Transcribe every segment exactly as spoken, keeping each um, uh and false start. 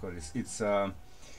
course, it's, it's uh,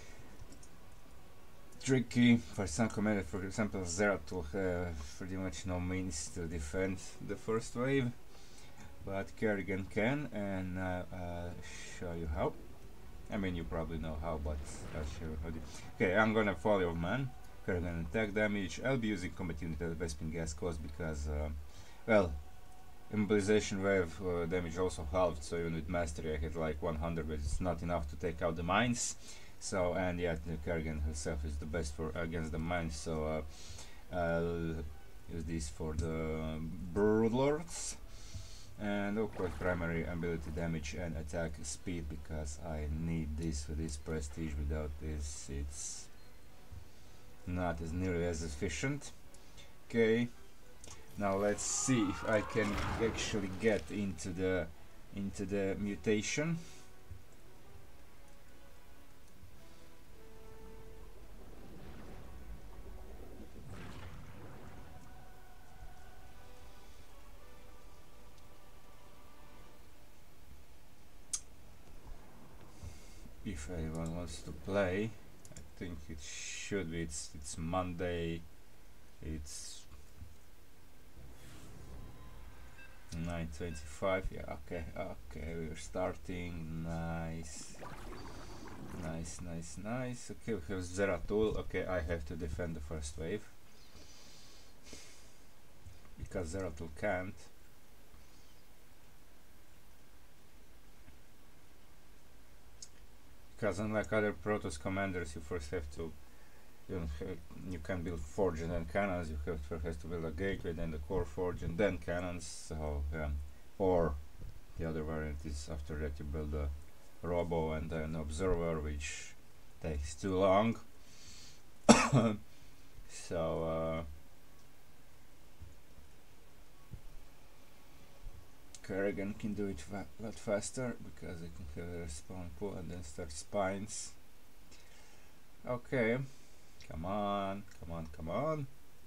tricky for some commander. For example, Zeratul have pretty much no means to defend the first wave, but Kerrigan can, and uh, uh, show you how. I mean, you probably know how, but I'll show you how. Okay, I'm gonna follow your man. Kerrigan attack damage. I'll be using combat unit at Vespin gas cost because, uh, well, immobilization wave uh, damage also halved, so even with mastery I had like one hundred, but it's not enough to take out the mines. So, and yeah, the Kerrigan herself is the best for against the mines, so uh, I'll use this for the Broodlords. And of course primary ability damage and attack speed, because I need this for this prestige. Without this it's not as nearly as efficient. Okay, now let's see if I can actually get into the into the mutation. If anyone wants to play, I think it should be. It's it's Monday. It's nine twenty-five. Yeah. Okay. Okay. We're starting. Nice. Nice. Nice. Nice. Okay. We have Zeratul. Okay. I have to defend the first wave because Zeratul can't. Because unlike other Protoss commanders, you first have to, you know, you can build forge and then cannons. You have first has to build a gateway, then the core forge, and then cannons. So, yeah. Or the other variant is after that you build a robo and then observer, which takes too long. So. Uh, Kerrigan can do it a lot faster because I can have a spawn pool and then start spines. Okay, come on, come on, come on.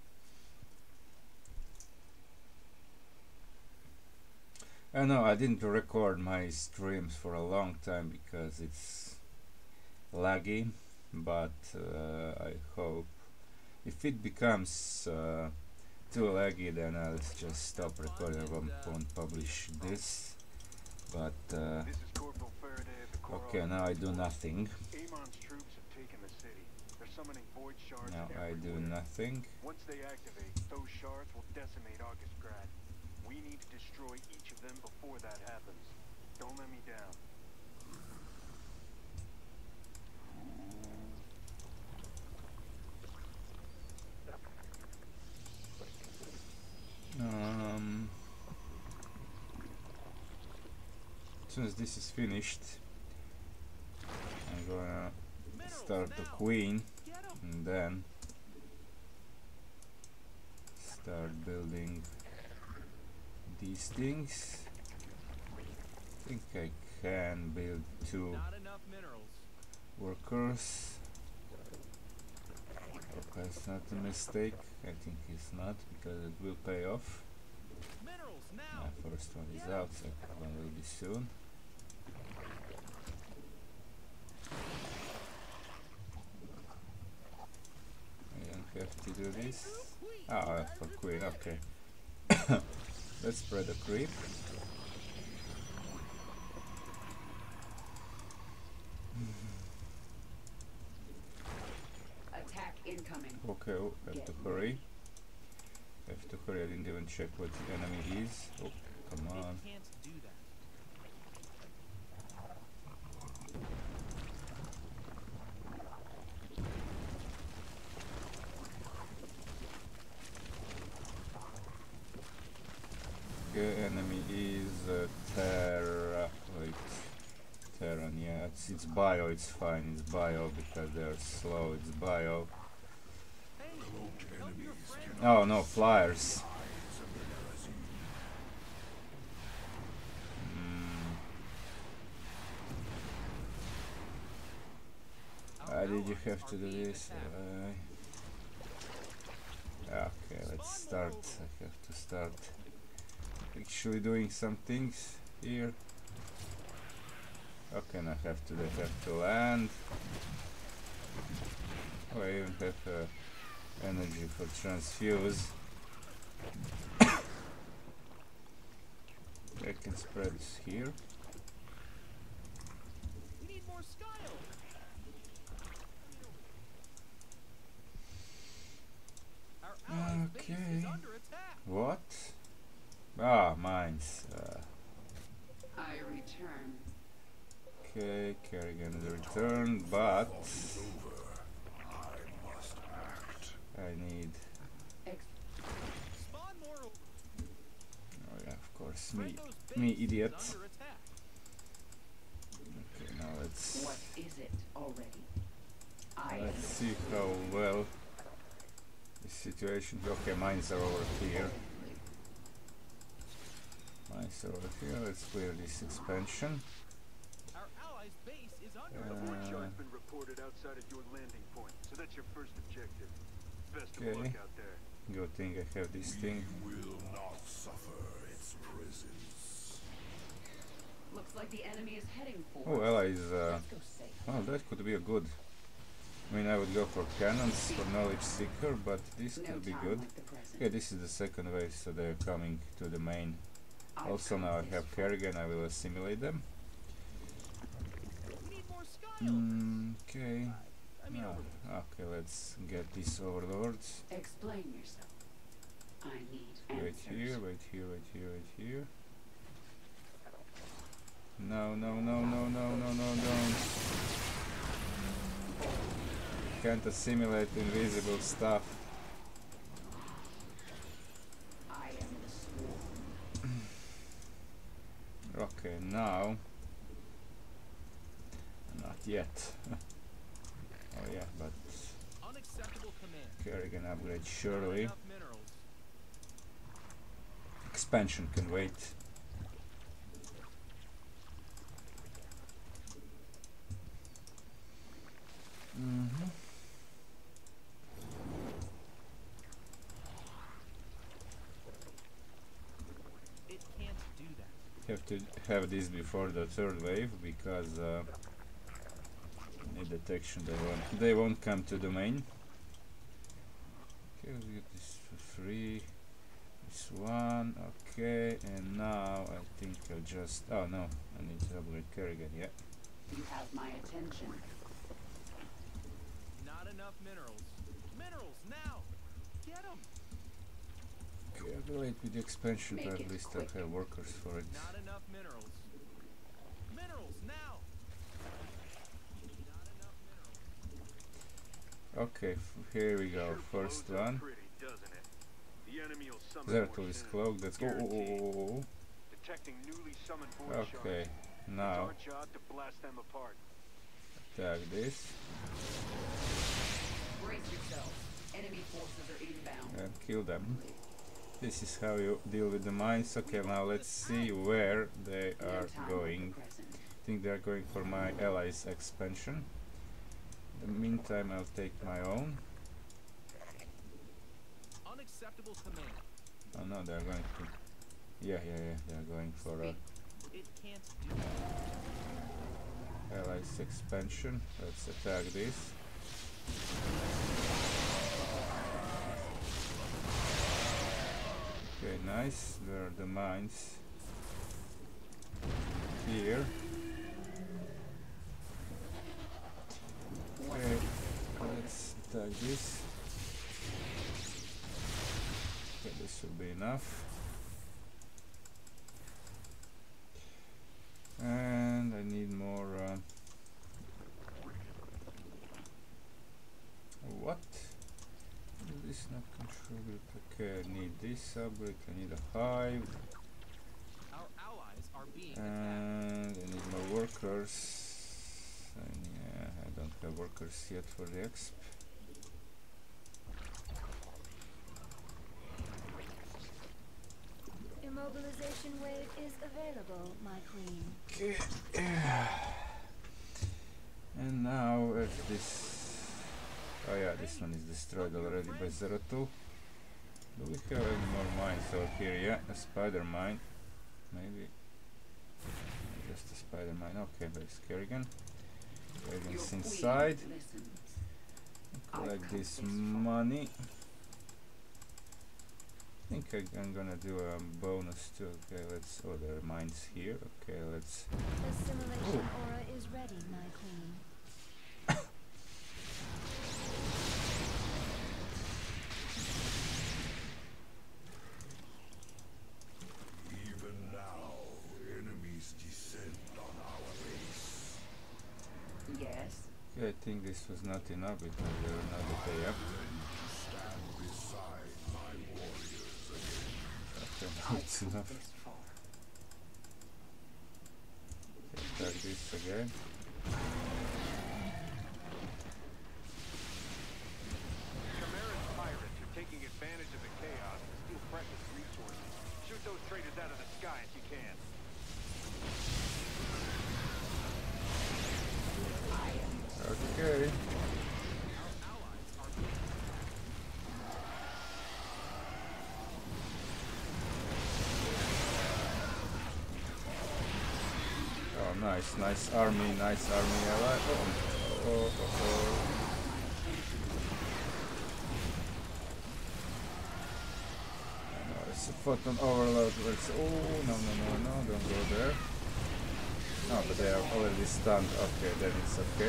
I know I didn't record my streams for a long time because it's laggy, but uh, I hope if it becomes uh, too laggy, then I'll just stop recording. I won't publish this. But uh, okay, now I do nothing. Now I do nothing. Once they activate, those shards will decimate Augustgrad. We need to destroy each of them before that happens. Don't let me down. Um, as soon as this is finished, I'm gonna start the queen and then start building these things. I think I can build two workers. Okay, it's not a mistake. I think it's not, because it will pay off. My first one is out, second one will be soon. I don't have to do this. Ah, for queen, okay. Let's spread the creep. Attack incoming. Okay, oh, have to hurry. Have to hurry, I didn't even check what the enemy is. Oh, come on. Okay, enemy is uh, Terra. Wait. Terran, yeah, it's, it's bio, it's fine, it's bio because they're slow, it's bio. Oh no, flyers. Mm. Why did you have to do this? Uh, okay, let's start. I have to start actually doing some things here. Okay, now I have to, they have to land. Oh, I even have uh, energy for transfuse. I can spread this here. We need more style. Our allies' base Okay. is under attack. What? Ah, mines. Uh, I return. okay, Kerrigan return, but I need. Spawn more over. Oh yeah, of course, me, Franco's base me is idiot. under attack. Okay, now let's What is it already? I let's see how well the situation. Okay, mines are over here. Mines are over here. Let's clear this expansion. Our allies' base is under Uh, A attack. war chart's been reported outside of your landing point, so that's your first objective. Best Okay. of luck out there. Good thing I have this thing. will not suffer its presence. Looks like the enemy is heading for Oh, us. allies. Uh, Let's go safe. oh, that could be a good. I mean, I would go for cannons for knowledge seeker, but this No could be time good. like the present. Okay, this is the second wave, so they're coming to the main. I've Also, come now I this have far. Kerrigan. I will assimilate them. We need more style. Mm, okay. I mean, Ah, over there. okay, let's get these overlords. Explain yourself. I need Wait answers. here, wait here, wait here, wait here. No, no, no, no, no, no, no, don't. Can't assimilate invisible stuff. I am the swarm. Okay, now. Not yet. Oh yeah, but Unacceptable command. Kerrigan upgrade Not surely. enough minerals. Expansion can wait. Mm-hmm. It can't do that. Have to have this before the third wave because uh, need detection. They won't. They won't come to the main. Okay, we get this for free. This one. Okay, and now I think I'll just. Oh no, I need to upgrade Kerrigan. Yeah. You have my attention. Not enough minerals. Minerals now. Get them. Okay, I'll wait with the expansion, Make but at it least quick. I'll have workers for it. Not enough minerals. Minerals now. Not enough minerals. Okay, f here we go. Sure First blows up one. pretty, doesn't it? The enemy will summon more Zertul is soon. cloaked. Let's go. Oh, oh, Guaranteed. oh, oh, Detecting newly summoned void oh. shards. Okay, It's now our job to blast them apart. attack this Brace yourselves. Enemy forces are inbound. and kill them. This is how you deal with the mines. Okay, now let's see where they No are time going. like the present. I think they are going for my allies' expansion. In the meantime, I'll take my own. Unacceptable command. Oh no, they're going to. Yeah, yeah, yeah. They're going for uh, It can't do that. allies' expansion. Let's attack this. Okay, nice. There are the mines here. Okay, let's attack this. Okay, this will be enough. And I need more. Uh, what? This is not contribute. Okay, I need this upgrade. I need a hive. Our allies are being attacked. And I need more workers. And yeah, I don't have workers yet for the exp. Immobilization wave is available, my queen. Okay. And now if this. Oh yeah, this one is destroyed already by Zero two. Do we have any more mines over here? Yeah, a spider mine. Maybe. Just a Spider-Man. Okay, there's Kerrigan. Your Kerrigan's queen inside. listens. Collect I've come this this far. money. I think I, I'm gonna do a bonus too. Okay, let's. Oh, there are mines here. Okay, let's. The simulation Oh. aura is ready, my queen. Even now, enemies descend on our base. Yes. Okay, I think this was not enough because there were another day up. Stand beside my warriors again. Okay, I've it's come enough. this far. Okay, attack this again. Chimera's pirates are taking advantage of the chaos to steal precious resources. Shoot those traitors out of the sky if you can. Okay. Oh, nice, nice army, nice army ally. Oh, oh, oh, oh. No, it's a photon overload. Let's. Oh, no, no, no, no, don't go there. No, but they are already stunned. Okay, then it's okay.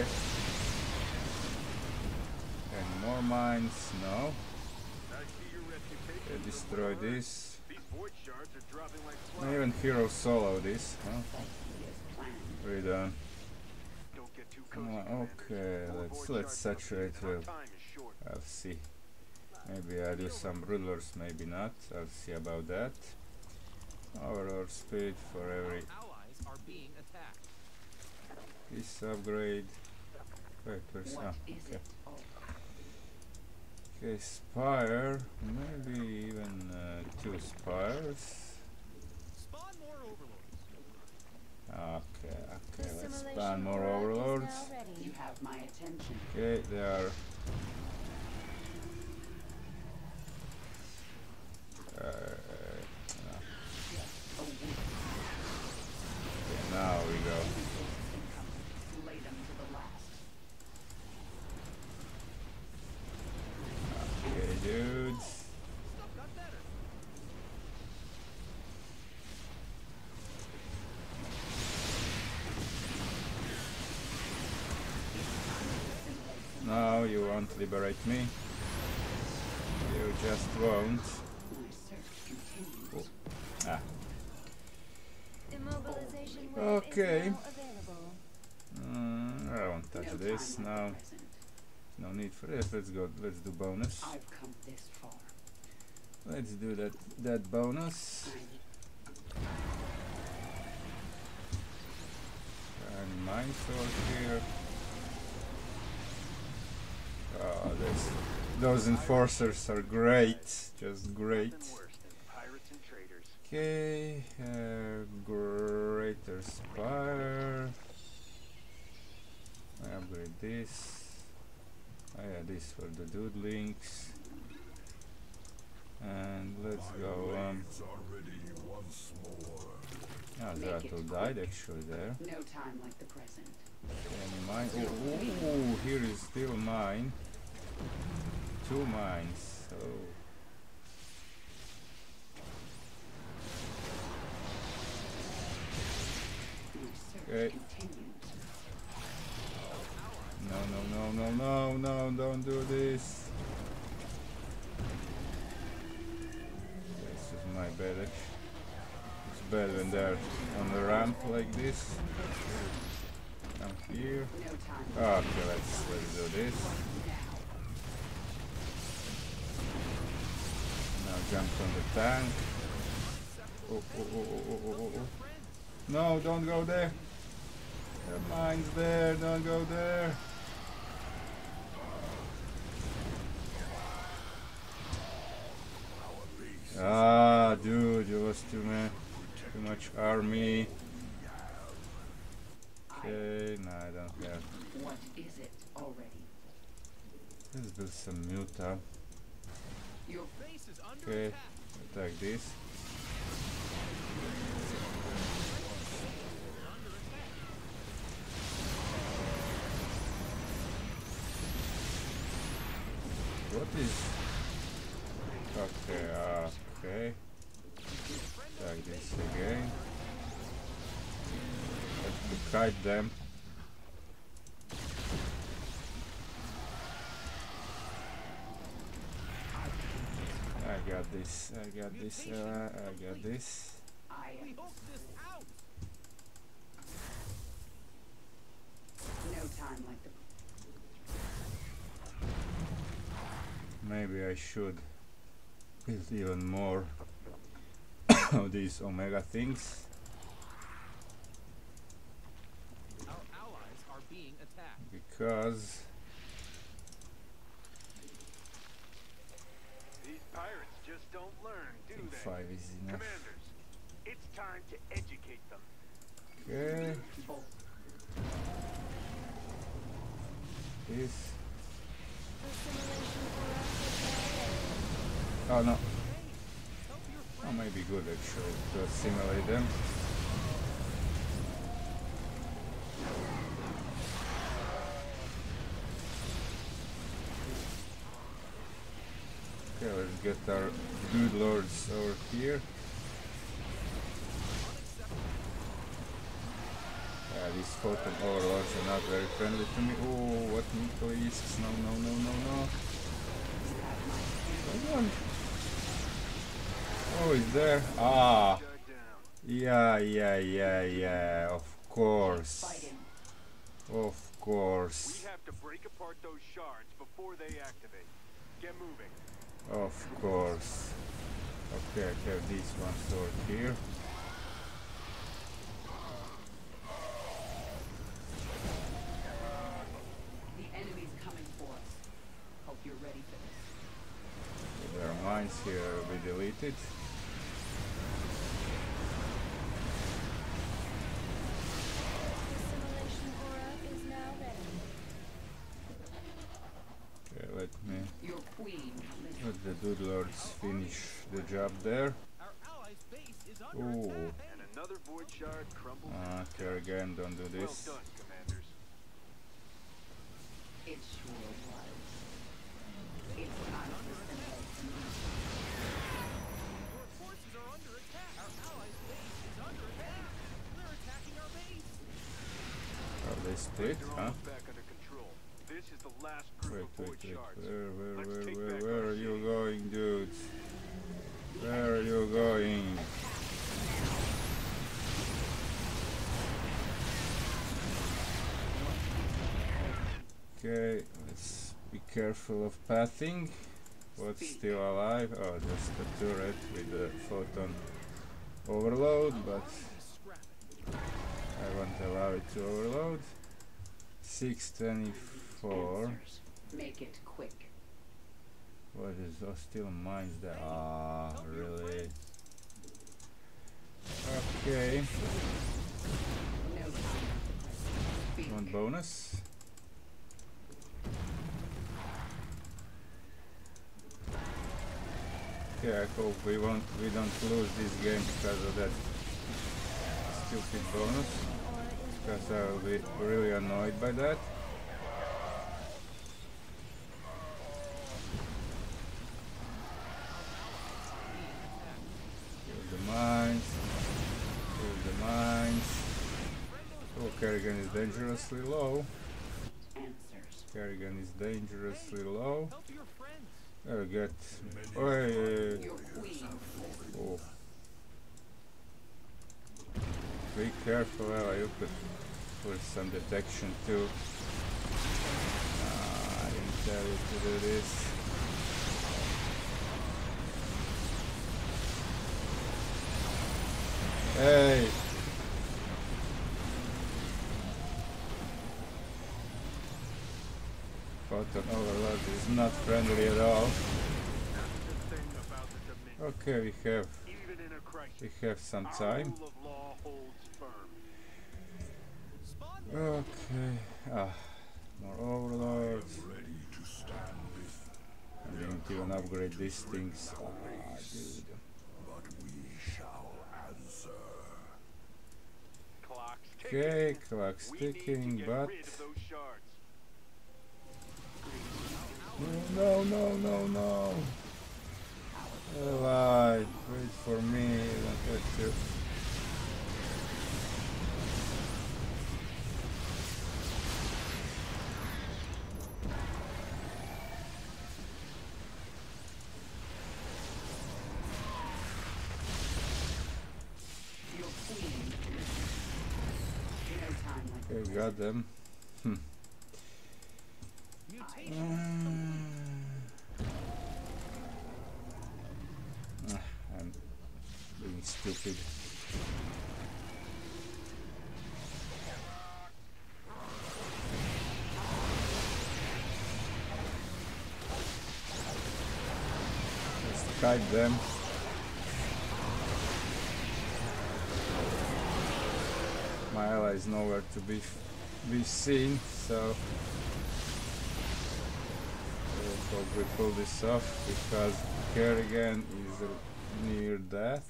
Any more mines? No. I see your reputation. Okay, destroy this. These void shards are dropping like No, flies. even hero solo this. Huh? But he is planned. We're done. Don't get too cozy, Oh, Commanders. okay, More let's void let's shards saturate and our with. time is short. I'll see. Maybe I do some rulers, maybe not. I'll see about that. Overlord speed for every Allies are being attacked. piece upgrade. Wait, where's What ah, is okay. it? Oh, Okay, spire. Maybe even uh, two spires. Spawn more overlords. Okay, The okay, let's simulation ban more aura is overlords. now ready. you have my attention. Okay, they are. Uh, no. A weak Okay, now we go. incoming. Lay them to the last. Okay, dudes. Stuff got better. No, you won't liberate me. You just won't. My search continues. Ah, Immobilization wave Okay. is now available. mm, I won't touch No this time like now. the present. No need for this. Let's go. Let's do bonus. I've come this far. Let's do that. That bonus. I need And mine sword here. Oh, this, those enforcers are great. Just great. Nothing worse than pirates and traitors. Okay, uh, greater spire. I upgrade this. Oh yeah, this for the dude links. And let's My go. Um, blades are ready once more. ah, Make Zeratul it died quick. actually there. no time like the present. Any mine? Oh, oh, here is still mine. Two mines. Oh. My search Okay. continues. No, no, no, no, no, no, don't do this. This is my bad. act- It's bad when they're on the ramp like this. Come here. No time. Okay, let's let's do this. Now jump on the tank. Oh, oh, oh, oh, oh, oh, oh. No, don't go there. The mine's there, don't go there. Ah, dude, you lost too man, too much army. Okay, no, I don't have. What is it already? Let's do some muta. Your Base is under Okay, attack. attack this. Under attack. what is... Okay, okay. Like this again. Have to kite them. I got this, I got this, uh, I got this. I We am. hope this out. No time like the. Maybe I should build even more of these Omega things. Our allies are being attacked. Because These pirates just don't learn, I do think they? five is enough. Commanders, it's time to educate them. Okay, this. Assimilation aura is now ready. Oh no, Hey, help your that friend. might be good actually to assimilate them. Okay, let's get our dude lords over here. Yeah, these photon overlords are not very friendly to me. Oh, what nucleus? No, no, no, no, no. Come on. Oh, it's there. Ah, Shut down. yeah, yeah, yeah, yeah. Of course, Fighting. of course, We have to break apart those shards before they activate. Get moving. of course. Okay, I have these ones over here. The enemy's coming for us. Hope you're ready for this. There are mines here will be deleted. Assimilation aura is now ready. Okay, let me Your queen. let the dude lords finish the job there. Our allies' base is under Ooh. attack. And another void shard crumbles. Ah, okay, again, don't do Well this. done, commanders. It sure was. It's time to assimilate. Your forces are under attack. Our allies' base is under attack. They're attacking our base. Are they split, They're huh? almost back under control. This is the last group Wait, of wait, void wait. shards. Where, where, Let's where, take where, back where our are you city. going, dudes? Where are you going? Okay, let's be careful of pathing. What's still alive? Oh, just the turret with the photon overload, but Scrap it. I won't allow it to overload. six twenty-four. Answers. Make it quick. What is those still mines there? Ah, Help your really? friends. Okay. No time. Speak. One bonus. Okay, I hope we won't we don't lose this game because of that stupid bonus. Aura is Because I will be really annoyed by that. Kill the mines. Kill the mines. Oh, Kerrigan is dangerously low. Answers. Kerrigan is dangerously low. Help your friends. There we get. Oh, yeah, yeah, yeah. Your queen. Oh. Be careful, Ella, you could put some detection too. Ah, I didn't tell you to do this. Hey! Photon overload is not friendly at all. That's the thing about the Dominion. Okay, we have Even in a crisis, we have some our time. rule of law holds firm. Spawn Okay. Ah, more overloads. Ready to stand with, I didn't even upgrade these things. Ah, dude. but we shall answer. Clock's ticking. Okay, clock's We need to ticking, get but rid of those shards. Our No, no, no, no. Alright, wait for me. Don't touch you. Your queen. No time like Okay, this. got them. Hmm. Mutation. Ah, I'm being stupid. Let's kite them. My ally is nowhere to be be seen, so I hope we pull this off because Kerrigan is uh, near death.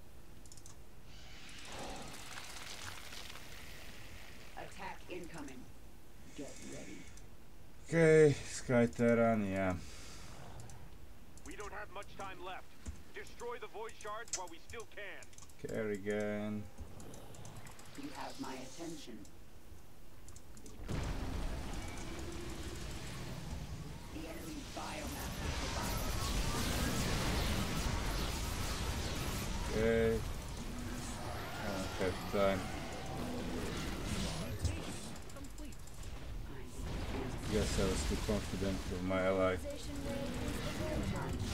Attack incoming. Get ready. Okay, Sky Terran, yeah. We don't have much time left. Destroy the void shards while we still can. Kerrigan. You have my attention. The enemy's biomass is provided. Okay. I don't have time. Complete. I Guess I was too confident with my ally. Mutation wave is available, my friend.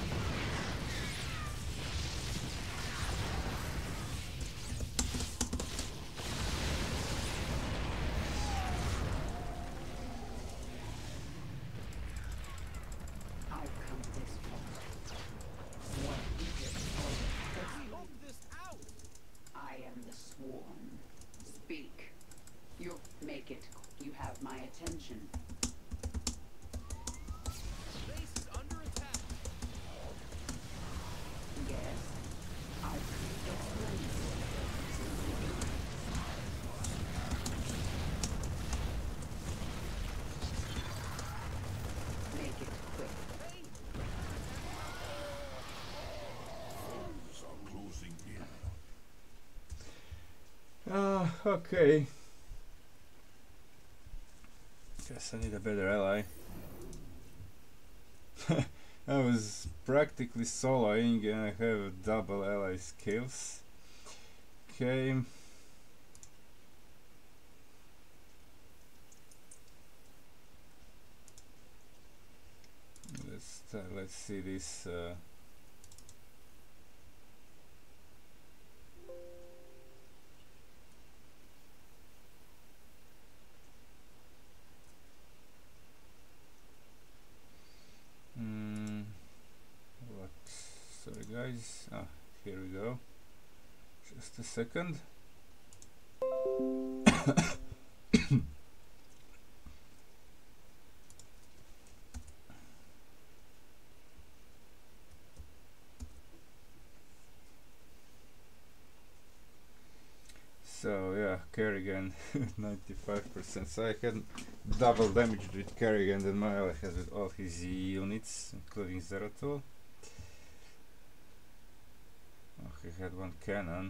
I've come this far. What is it? Smoke this out. I am the sworn. Speak. You make it. You have my attention. Base is under attack. Yes. I can explain. Make it quick. Foes are closing in. Ah, okay. Guess I need a better ally. I was practically soloing and I have double ally skills. Okay. Let's uh, let's see this. Uh, Hmm. What? Sorry, guys. Ah, here we go. Just a second. So yeah, Kerrigan ninety-five percent. So I can double damage with Kerrigan than my ally has with all his units, including Zeratul. Oh, he had one cannon.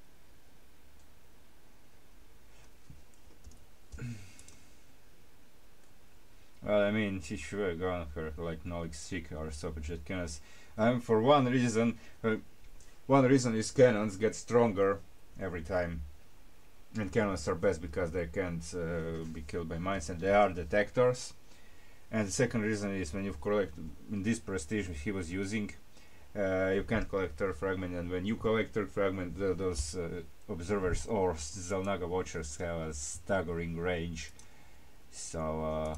Well, I mean, he should have gone for like Nolik Seek or Superjet cannons. Um, for one reason, uh, one reason is cannons get stronger every time. And cannons are best because they can't uh, be killed by mines and they are detectors. And the second reason is when you collect, in this prestige he was using, uh, you can't collect third fragment, and when you collect third fragment, th those uh, observers or Zelnaga watchers have a staggering range. So, uh,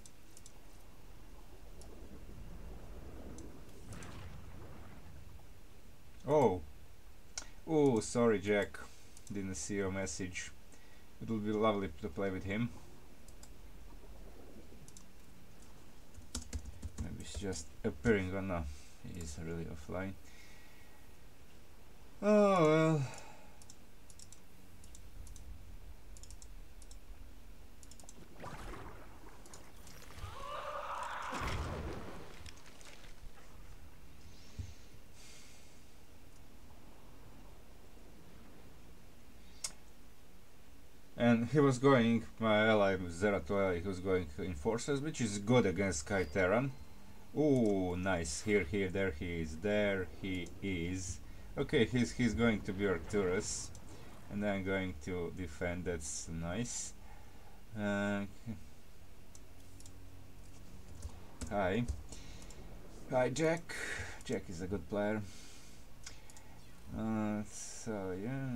oh, oh, sorry, Jack. Didn't see your message. It would be lovely to play with him. Maybe he's just appearing or no. He's really offline. Oh well. And he was going, my ally Zeratul, he was going enforcers, which is good against Sky Terran. Ooh, nice. Here, here, there he is. There he is. Okay, he's he's going to be Arcturus, and I'm going to defend. That's nice. Uh, hi, hi, Jack. Jack is a good player. Uh, so yeah,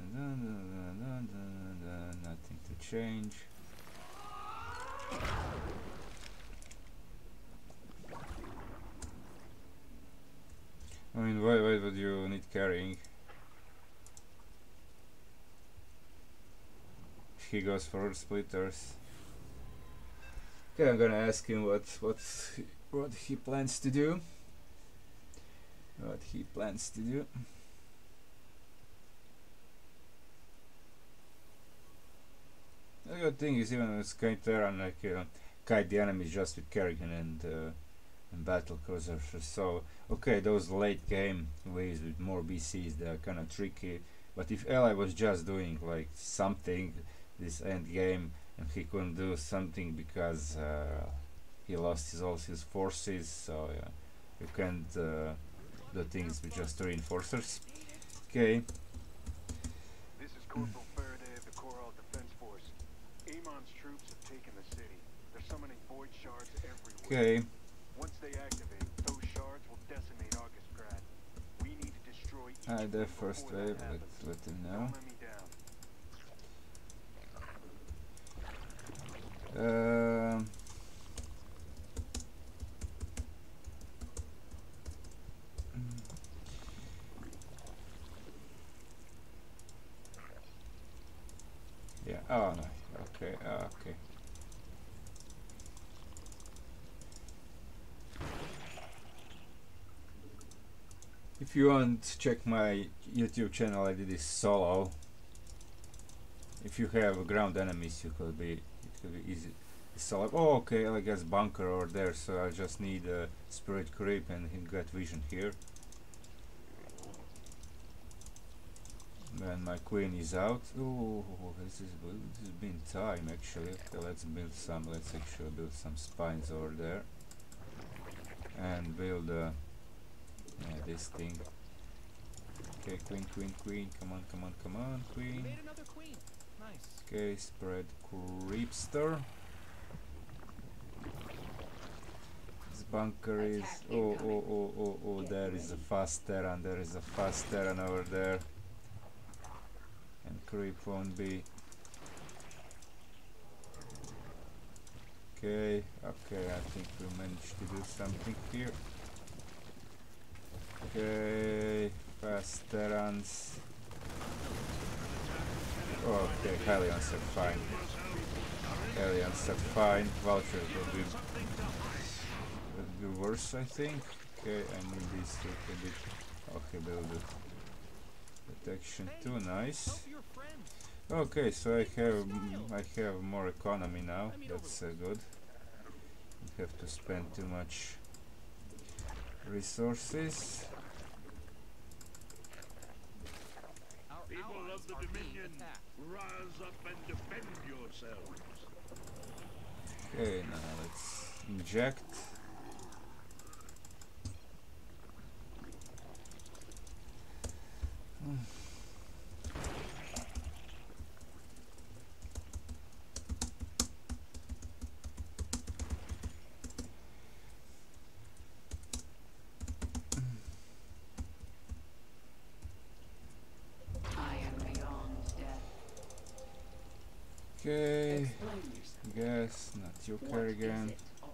nothing to change. I mean, why, why would you need carrying? He goes for splitters. Okay, I'm gonna ask him what what what he plans to do. What he plans to do. The good thing is, even with Sky Terran, like uh, kite the enemies just with Kerrigan and uh, and battle cruisers. So okay, those late game ways with more B Cs, they are kind of tricky. But if Ally was just doing like something this end game, and he couldn't do something because uh, he lost his all his forces, so yeah, you can't uh, do things with just reinforcers. Okay. This is Corporal Faraday of the Coral Defense Force. Amon's troops have taken the city. They're summoning void shards everywhere. Okay. Once they activate, those shards will decimate Augustgrad. We need to destroy each Uh, of the them first before wave, that let, happens. let him know. Don't let me down. Um, yeah, oh no, okay, uh, okay. If you want to check my YouTube channel, I did this solo. If you have ground enemies, you could be, it could be easy. Solo. Oh, okay, I guess bunker over there, so I just need a spirit creep and he got vision here. Then my queen is out. Oh, this is this has been time actually. Okay, let's build some. Let's actually build some spines over there, and build uh, yeah, this thing. Okay, queen, queen, queen. Come on, come on, come on, We queen. made another queen. Nice. Okay, spread creepster. This bunker is. Oh, oh, oh, oh, oh. There is a fast Terran. There is a fast Terran over there. And creep won't be. Okay, okay, I think we managed to do something here. Okay, fast Terrans. Oh, okay, Hellions are fine. Hellions are fine. Vultures will be, will be worse, I think. Okay, I need this to a bit. Okay, build it. Protection too, nice. Help your friends. Okay, so I have mm, I have more economy now. That's uh, good. Don't have to spend too much resources. Our People allies of the are being Dominion, attacked. rise up and defend yourselves. Okay, now let's inject. I am beyond death. Okay, Explain yourself. guess not you What carry is again. it? Oh,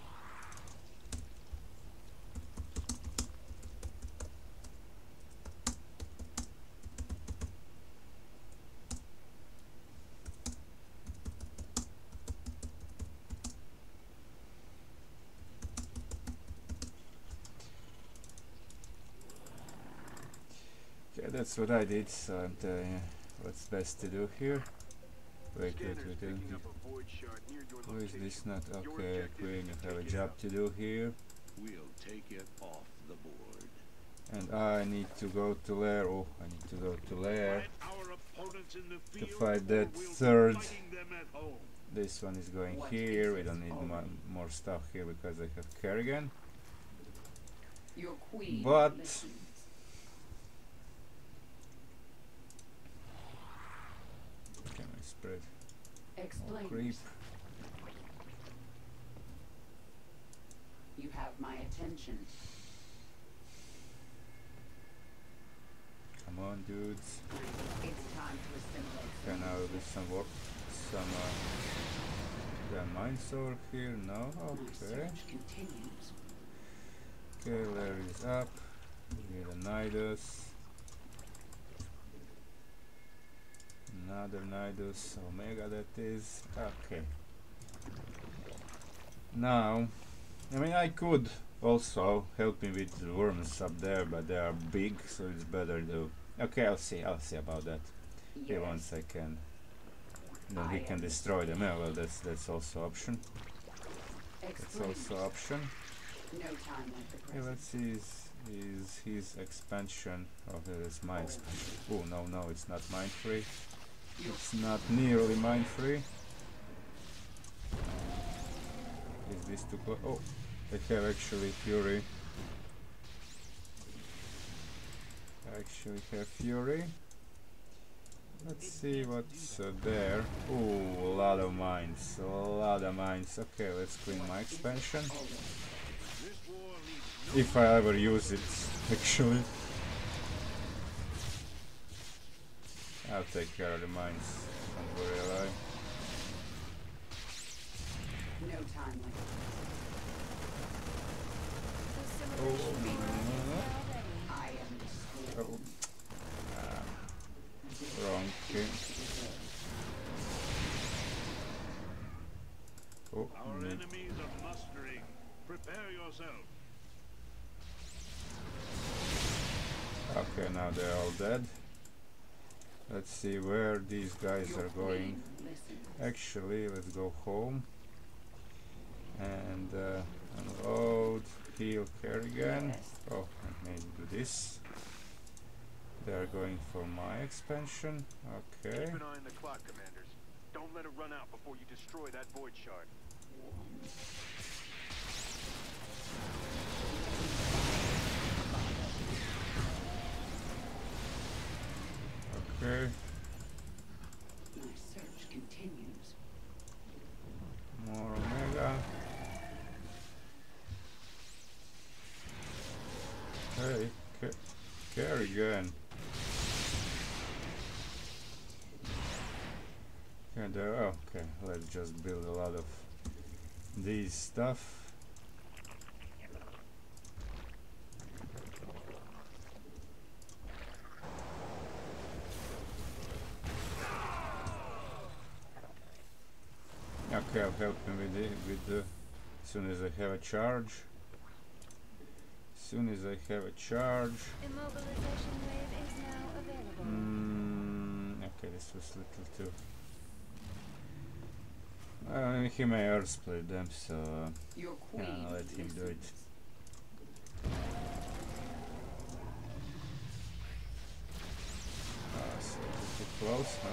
Okay, that's what I did. So I'm telling you what's best to do here. Wait, wait, Scanners wait, wait. picking up a void shard near your Who is location. this? Not Your okay. objective Queen, is you to have a take it job out. to do here. We'll take it off the board. And I need to go to lair. Oh, I need to go to lair. Let our opponent once in the to field, fight or that we'll be third. fighting them at home. This one is going What here. We is don't this need already? mo more stuff here because I have Kerrigan. Your queen But listens. can I spread Explain creep? yourself. You have my attention. Come on, dudes. It's time to assimilate. Can I do some work? Some uh, yeah, mines over here? No. My Okay. search continues. Okay, Larry is up. Nidus. Another Nidus. Omega, that is. Okay. Now, I mean, I could also help him with the worms up there, but they are big, so it's better to. Okay, I'll see. I'll see about that. Yeah, Yes. once I can. Then he I can am destroy them. Yeah, well, that's that's also option. That's Explain also yourself. option. No time like the Yeah, present. let's see his, his, his expansion. Oh, there is mine expansion. Oh, no, no, it's not mine free. Your It's not nearly mine free. Is this too close? Oh, I have actually Fury. I actually have Fury. Let's see what's uh, there. Oh, a lot of mines. A lot of mines. Okay, let's clean my expansion. This war leaves no If I ever use it, actually. I'll take care of the mines. Don't worry, Eli. no time like Assimilation Oh, aura is no. now ready. I am the sworn. Oh. Ah, wrong key. Oh, Our need- enemies are mustering. Prepare yourself. Okay, now they're all dead. Let's see where these guys Your are going. queen listens. Actually, let's go home and uh, unload, heal Kerrigan. Yes. Oh, and maybe do this. They are going for my expansion. Okay. Keep an eye on the clock, commanders. Don't let it run out before you destroy that void shard. Okay. My search continues. More Omega. Hey, Ke Kerrigan. And uh, oh, okay, let's just build a lot of these stuff. Okay, I'll help him with the, with the, as soon as I have a charge. As soon as I have a charge. Immobilization wave is now available. Mm, okay, this was little too. Uh, he may earth split them, so uh, Your yeah, queen I'll let him do it. listens. Uh, so too close, huh?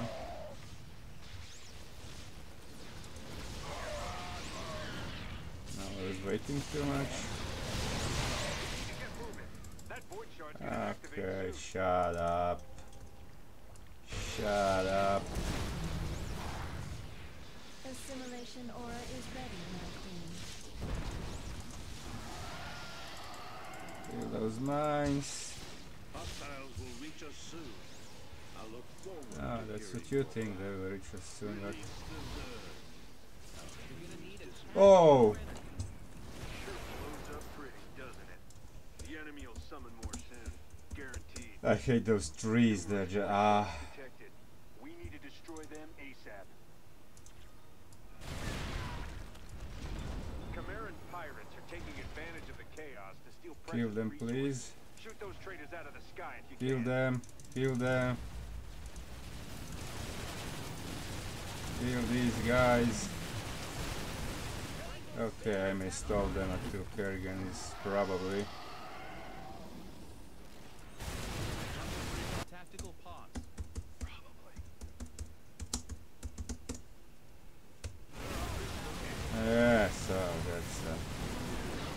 No, I was waiting too much. Get moving. That void shard's gonna activate Okay, soon. shut up. Shut up. Assimilation aura is ready, my queen. Kill those mines. Hostiles will reach us soon. I look forward Ah, to that's hearing what you more. think, they will reach us soon. But Release the bird. oh! Sure blows up pretty, doesn't it? The enemy will summon more soon. Guaranteed. I hate those trees, they're just. Ah. Detected. We need to destroy them ASAP. Chimeran pirates are taking advantage of the chaos to steal Kill precious them, resources. please. Shoot those traitors out of the sky if you Kill can. them. Kill them. Kill these guys. Okay, I missed all them until Kerrigan is probably. Tactical pause.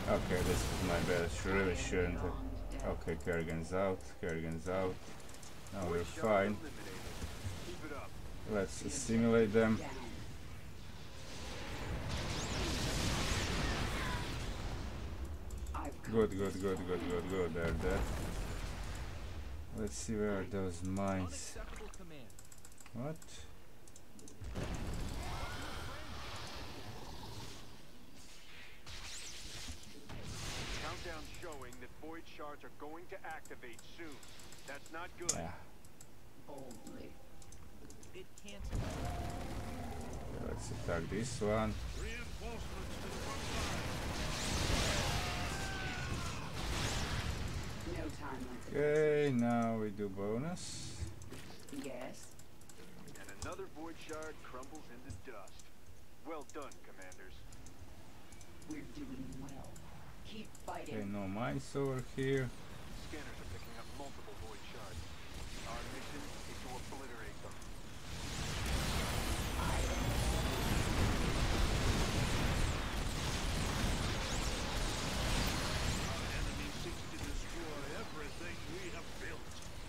Okay, this is my bad. She really shouldn't have. Okay, Kerrigan's out. Kerrigan's out. Now we're fine. Keep it up. Let's assimilate them. Good, good, good, good, good, good. They're dead. Let's see where are those mines. Unacceptable command. What? Countdown showing that void shards are going to activate soon. That's not good. Yeah. Boldly. It can't. Okay, let's attack this one. Reinforcements to the front line. No time like this. Okay, now we do bonus. Yes. And another void shard crumbles into dust. Well done, commanders. We're doing well. Keep fighting. Okay, no mines over here. Scanners are picking up multiple void shards. Our mission is to obliterate them. Our enemy seeks to destroy everything we have built.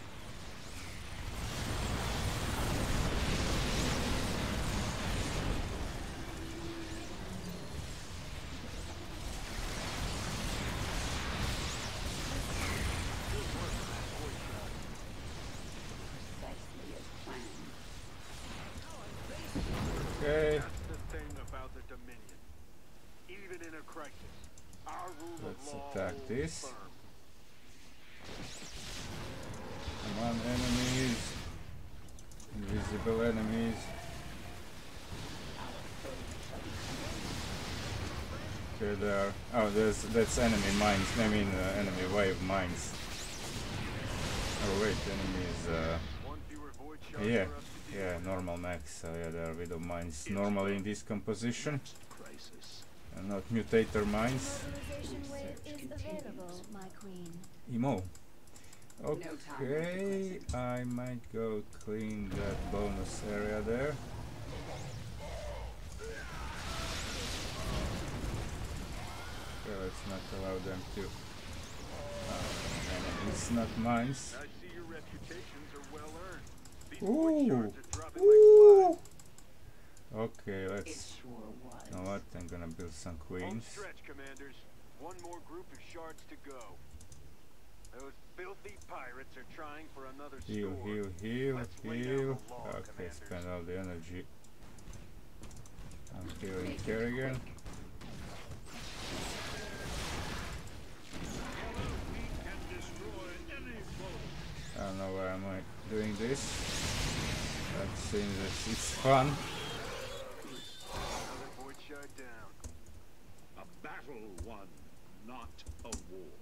Precisely as planned. Okay, That's the thing about the Dominion. Even in a crisis, our rule let's of law attack holds this. firm. Come on, enemies. Invisible enemies. Okay, there. Oh, there's that's enemy mines. I mean, uh, enemy wave mines. Oh wait, enemy is. Uh, One fewer void shard yeah, for us to deal yeah, with. normal max. So yeah, there are widow mines normally in this composition, Crisis. and not mutator mines. Mobilization wave is available, my queen. Emo. No time Okay, I might go clean that bonus area there. Okay, let's not allow them to. Uh, enemies, not mines. I see your reputations are well earned. These Ooh. void shards are dropping Ooh. like flies. Okay, It let's. sure was. You know what? I'm gonna build some Home queens. stretch, commanders. One more group of shards to go. Those filthy pirates are trying for another Heal, score. heal, heal, Let's lay down heal. the law, Okay, commanders. spend all the energy. I'm healing Make it Kerrigan. quick. Together we can destroy any foe. I don't know why am I doing this. That seems that it's fun. Another void shard down. A battle won, not a war.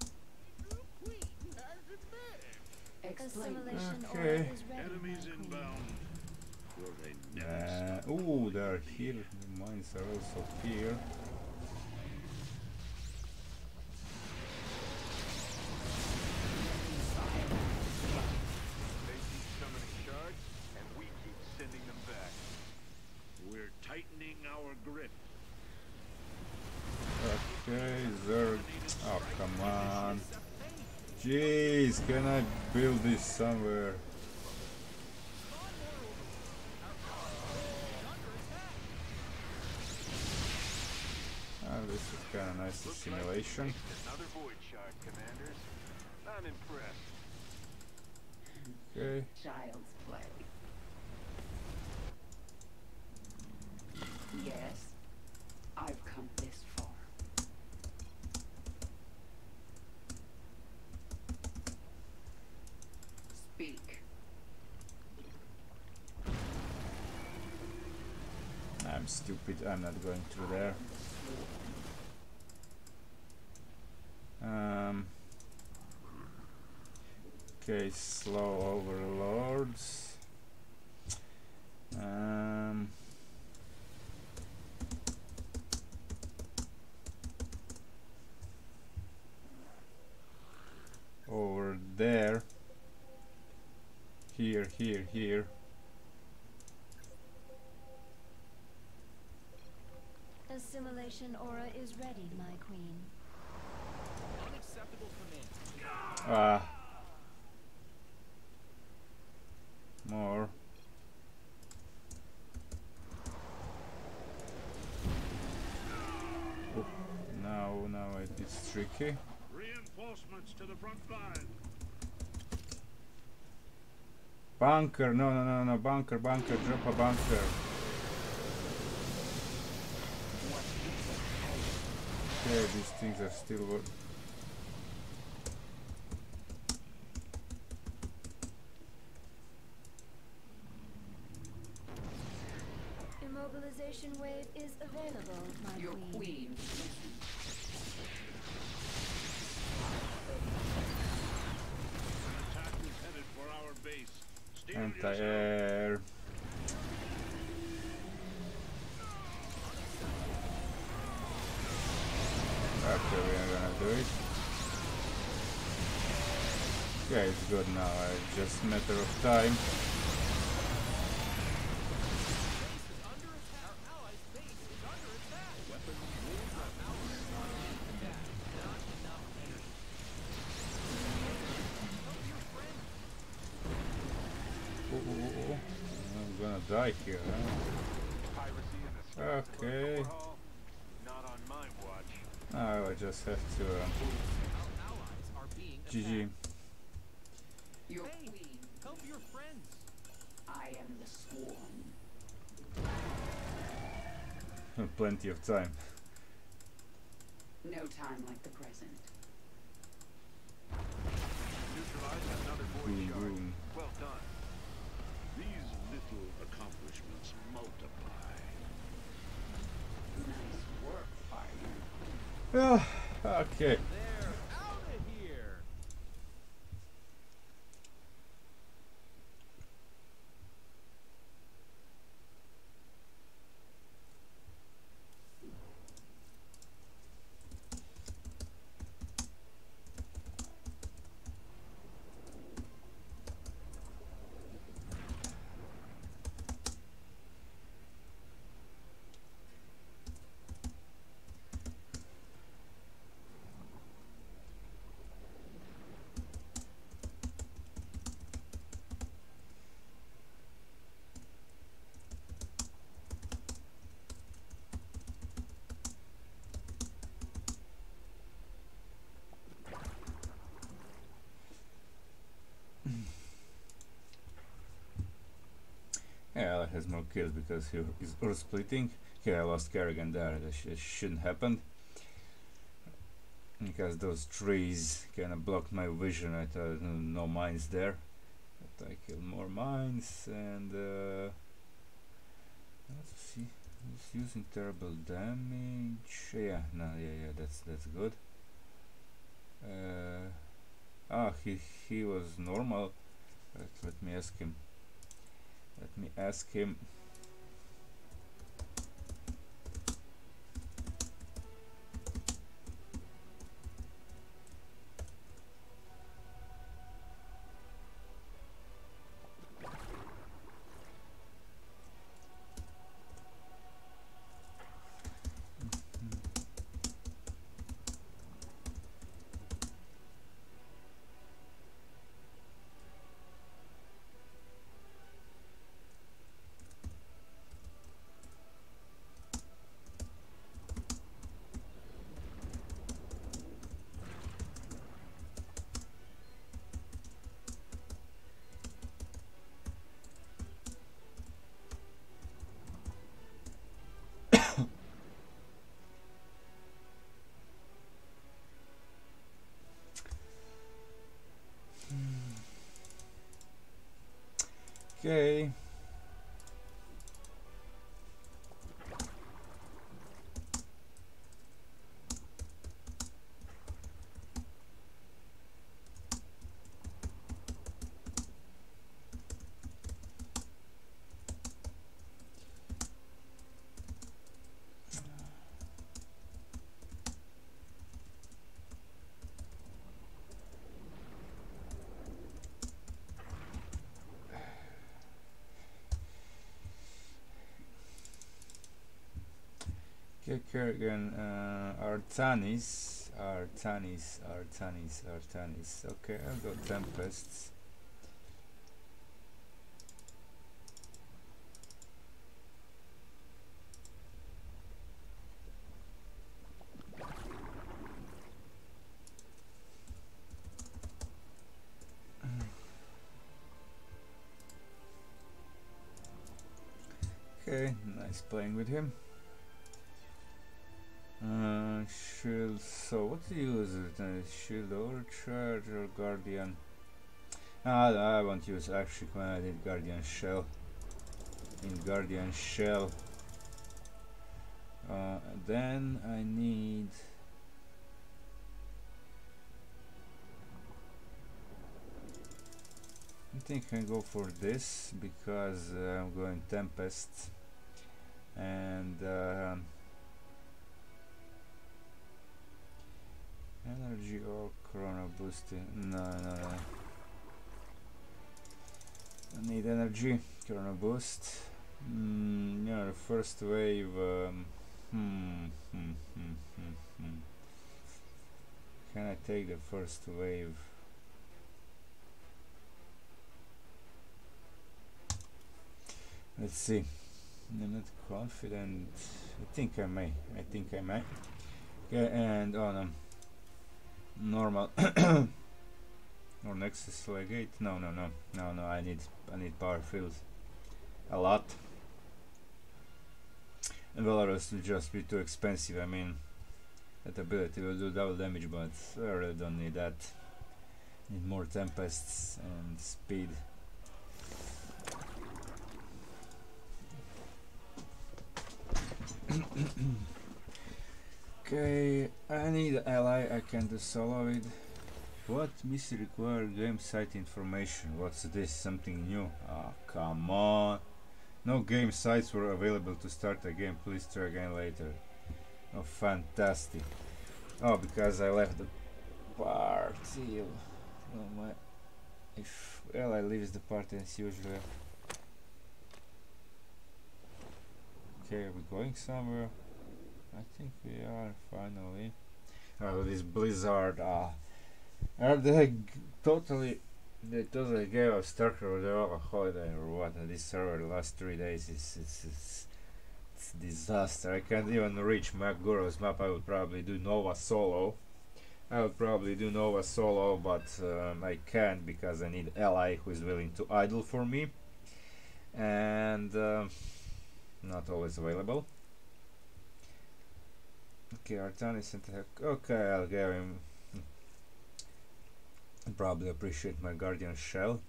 Explain. Assimilation Okay. aura is ready, Enemies my queen. inbound. Will they never Uh, stop? ooh, they're here. The mines are also here. They keep summoning shards, and we keep sending them back. We're tightening our grip. Okay, Zerg. Oh, come on. Jeez, can I build this somewhere? Ah, this is kind of nice Looks like simulation. we picked another void shard, commanders. I'm impressed. Okay. Child's play. Yes, I've come this far. Speak. I'm stupid. I'm not going through there. Um. Okay, slow overlords. Um. Over there. Here, here, here. Assimilation aura is ready, my queen. acceptable command. Ah. More. Oop. Now, now it, it's tricky. Reinforcements to the front line. Bunker, no, no, no, no, bunker, bunker, drop a bunker. Okay, these things are still work. Immobilization wave is available, my Your queen. queen. An attack is headed for our base. Steel yourself. Anti-air. Okay, we are gonna do it. Yeah, it's good now. It's just a matter of time. Base is under attack. Our allies' base is under attack. Weapons will drop. Our allies are being attacked. Not enough energy. Help your friends. Ooh, ooh, ooh. I'm gonna die here. Huh? Piracy in the sky Okay. overhaul? Not on my watch. Now I just have to. Uh, Our allies are being G G. attacked. Your Hey, queen. help your friends. I am the sworn. Plenty of time. No time like the present. Neutralize another void Boom, shard. boom. Well done. These little accomplishments multiply. Nice work, partner. Ah, okay. They're out of here. Yeah, Alex has more kills because he is earth splitting. Okay, I lost Kerrigan there. That sh shouldn't happen. Because those trees kind of blocked my vision. I thought no mines there. But I killed more mines and uh, let's see. He's using terrible damage. Yeah, no, yeah, yeah, that's that's good. Uh, ah, he he was normal. Let, let me ask him. Let me ask him. Okay. Okay, Kerrigan, uh, Artanis, Artanis, Artanis, Artanis. Okay, I'll go Tempests. Okay, nice playing with him. Uh, shield, so what do you use it? Uh, shield overcharge or guardian? Ah, I won't use actually when I did guardian shell. In guardian shell. Uh, then I need. I think I go for this because uh, I'm going Tempest and. Uh, Energy or Chrono boosting? No, no, no. I need energy, Chrono boost. Mm, yeah, the first wave. Um, hmm, hmm, hmm, hmm, hmm. Can I take the first wave? Let's see. I'm not confident. I think I may. I think I may. Okay, and oh no. Normal or Nexus Legate? No, no, no, no, no. I need, I need power field a lot, and Valorous will just be too expensive. I mean, that ability will do double damage, but I really don't need that. Need more Tempests and speed. Okay, I need an ally I can do solo with. What mission require game site information? What's this? Something new? Ah, come on. No game sites were available to start a game. Please try again later. Oh, fantastic. Oh, because I left the party. Oh my. If ally leaves the party as usual. Okay, are we going somewhere? I think we are finally. Oh, this Blizzard, uh, are they totally, they totally gave us StarCraft a holiday or what? And this server the last three days is it's, it's, it's disaster. I can't even reach MacGuro's map. I would probably do Nova solo. I would probably do Nova solo, but um, I can't because I need ally who is willing to idle for me, and uh, not always available. Okay, Artanis and okay, I'll give him. Probably appreciate my Guardian Shell,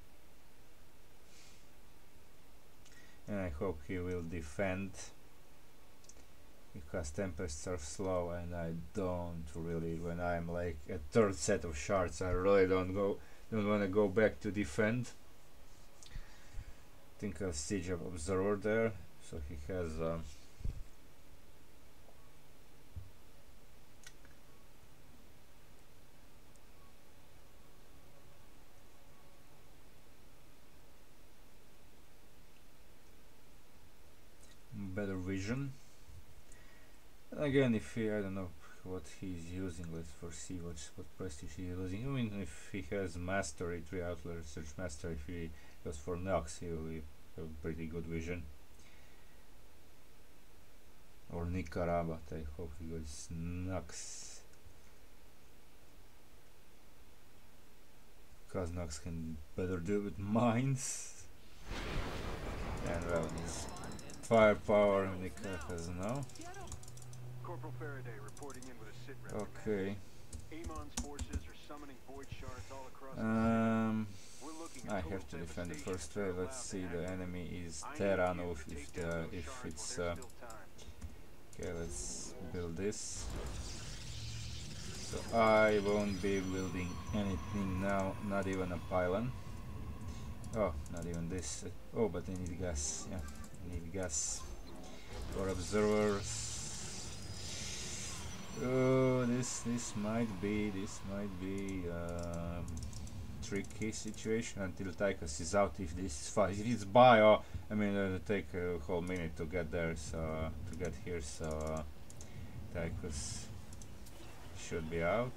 and I hope he will defend because Tempests are slow, and I don't really. When I'm like a third set of shards, I really don't go, don't want to go back to defend. I think I'll siege of Observer there, so he has. Um, better vision. And again, if he, I don't know what he's using, let's foresee what what prestige he's using. I mean, if he has mastery, three outlaw research mastery, if he goes for Nox, he will have pretty good vision. Or Nicaragua, I hope he goes Nox, because Nox can better do with mines. And well, his firepower Nika has now. Corporal Faraday reporting in with a sit rep. Okay. Amon's forces are summoning void shards all across Um, the We're looking I at have to total defend the devastation first if wave. they're Let's see. allowed The to act. enemy is I need Terran. you If to if take down the those if shards it's while uh, there's still time. okay, let's build this. So I won't be building anything now. Not even a pylon. Oh, not even this. Oh, but I need gas. Yeah, I need gas for observers. Oh, this this might be this might be um, tricky situation until Tychus is out. If this is fast, if it's bio, I mean it'll take a whole minute to get there. So to get here. So Tychus should be out.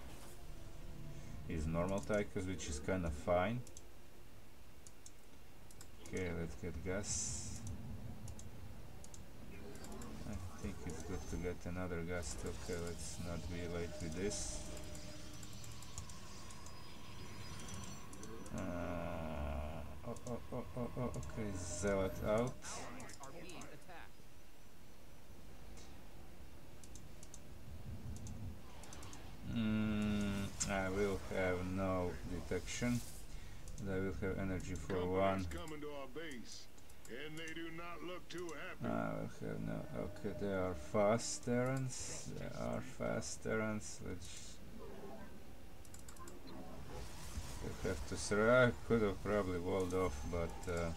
Is normal Tychus, which is kind of fine. Okay, let's get gas. I think it's good to get another gas. Okay, let's not be late with this. Uh, oh, oh, oh, oh, oh, okay, Zealot out. Are being attacked. Mm, I will have no detection. And I will have energy for one. Company's coming to our base, and they do not look too happy. I will have no. Okay, they are fast Terrans. They are fast Terrans. Let's. We have to survive. Could have probably walled off, but. Uh,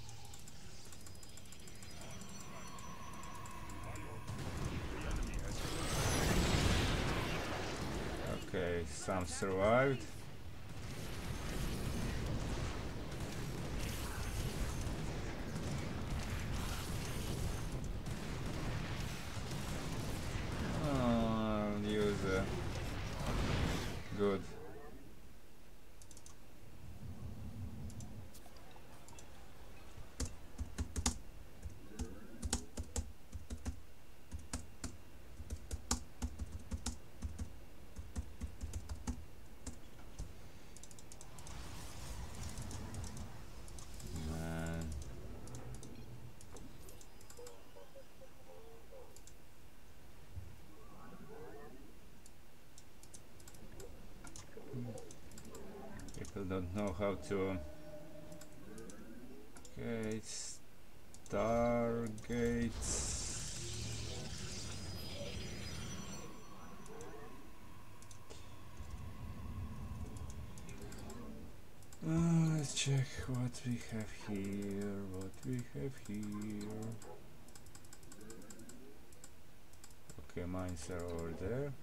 okay, some survived. Oh, use a good. Man. People don't know how to. Okay, Stargates. Uh, let's check what we have here. What we have here. Okay, mines are over there.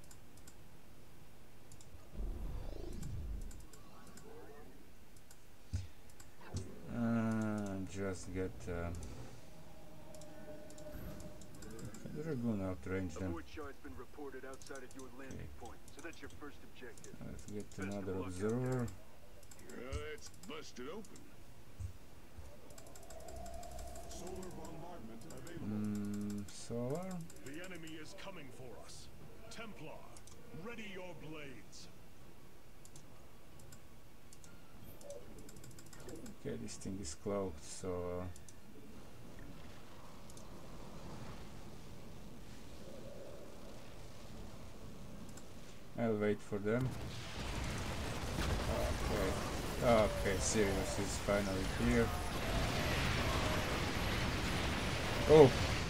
Uh, just get uh, the Dragoon outrange A them. void shard's been reported outside of your landing Okay. point, so that's your first objective. Let's get Best of another luck out observer. Well, let's bust it open. Solar bombardment available. Mm, solar. The enemy is coming for us. Templar, ready your blades. Okay, this thing is cloaked, so. Uh, I'll wait for them. Okay. Okay, Sirius is finally here. Oh!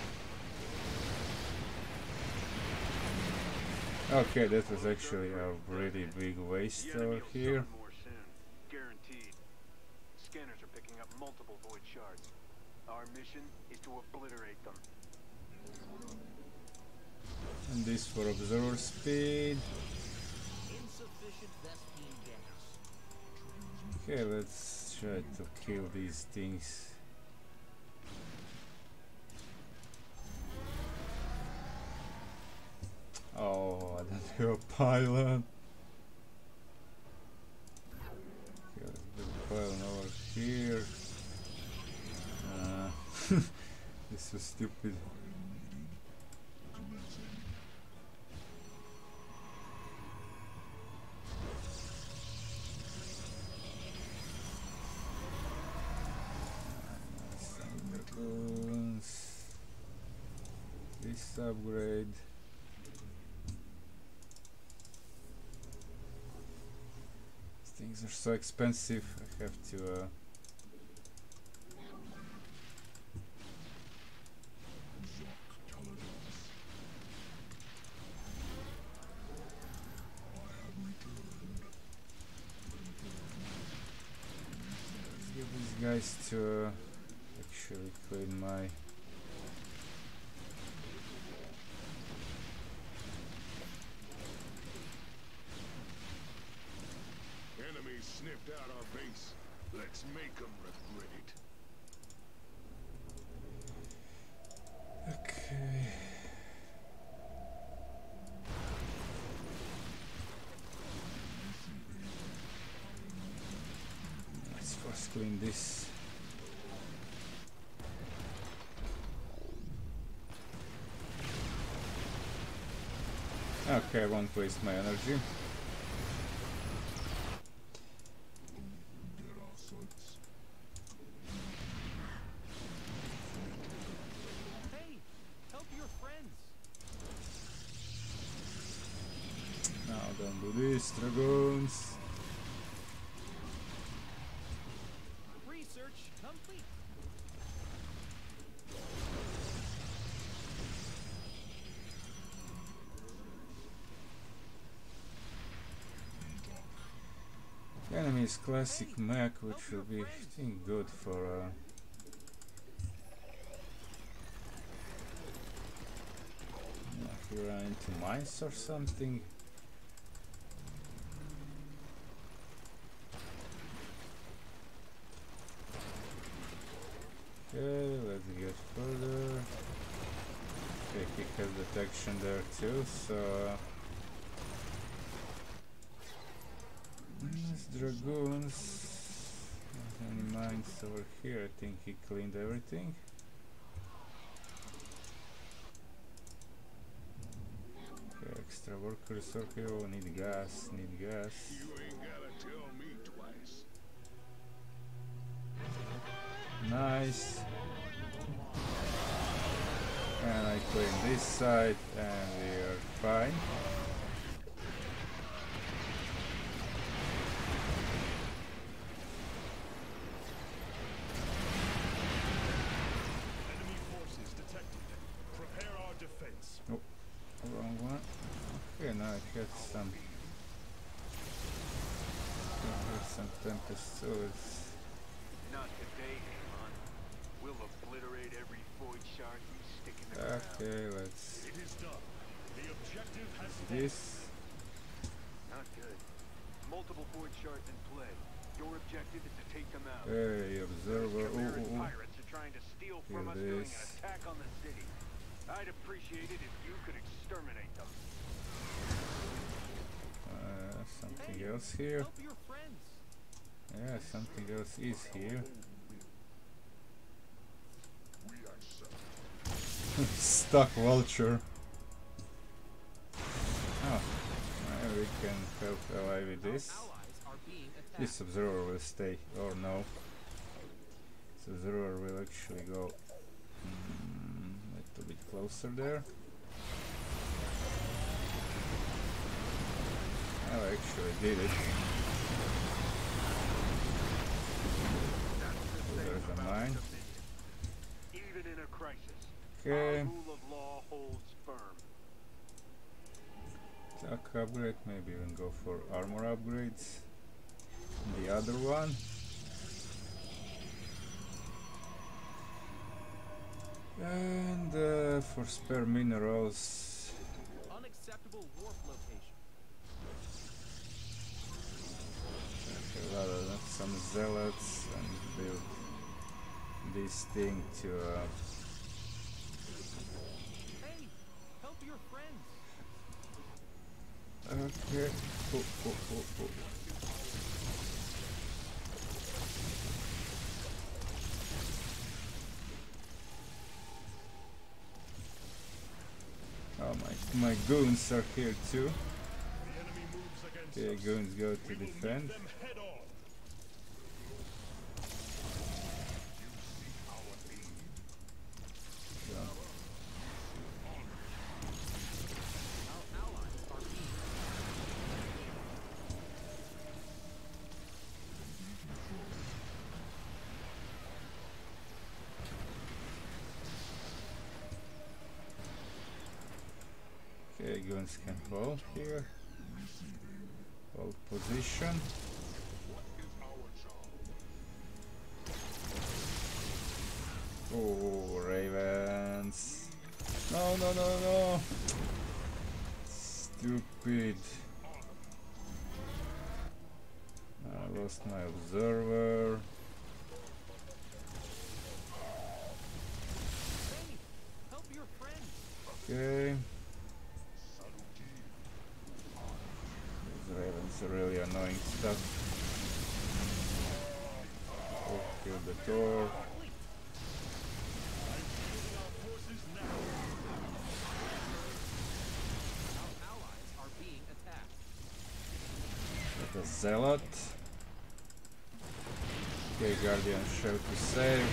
Okay, that was actually a really big waste The enemy over will here. summon more soon, guaranteed. Scanners are picking up multiple void shards. Our mission is to obliterate them. And this for observer speed. Insufficient Vespine gas. Okay, let's try to kill these things. Oh, I don't have a pylon. Okay, let's build a pylon over here. Uh, this was stupid. Some dragoons. This upgrade. Things are so expensive, I have to uh, let's give these guys to uh, actually clean my Enemy sniffed out our base. Let's make them regret it. okay. clean this. Okay, I won't waste my energy. Hey, help your friends. Now don't do this, dragoons. Research complete. Enemy's classic mech, which will be, I think, good for uh, if you run into mines or something. Okay, let's get further. Okay, he has detection there too, so these dragoons. Any mines over here? I think he cleaned everything. Okay, extra workers. Okay, oh, need gas, need gas. You ain't gotta tell me twice. Nice. And I clean this side and we are fine. Enemy forces detected. Prepare our defense. Oh, wrong one. Okay, now I have some. I have some tempest swords. Not today, Amon. We'll obliterate every void shard you stick in the ground. Okay, let's It is done. The objective has do this. Not good. Multiple void shards in play. Your objective is to take them out. Hey, observer. Ooh, Chimera's ooh, ooh. pirates are trying to steal Here from us it during is. an attack on the city. I'd appreciate it if you could exterminate them. Uh, something Hey, else here. Help your friends. Yeah, something else is here. Stuck vulture. Oh, well, we can help ally with this. Our allies are being attacked. This observer will stay, or no. This observer will actually go mm, a little bit closer there. Oh, I actually did it. There's a mine. Even in a crisis, Okay. our rule of law holds firm. Attack upgrade, maybe even go for armor upgrades. The other one. And uh, for spare minerals. Unacceptable wharf location. Okay, a lot of some zealots and build this thing to uh, Hey, help your friends. okay. Oh, oh, oh, oh. Oh, my, my goons are here too. the enemy moves against Okay, us. goons go to We will meet defend. them head on. So, Our allies are being okay, goons can hold here. Hold position. Oh, ravens. No, no, no, no. Stupid. I lost my observer. Hey, help your friends. Okay. These ravens are really annoying stuff. Oh, kill the Thor. The Zealot. Okay, Guardian show to save.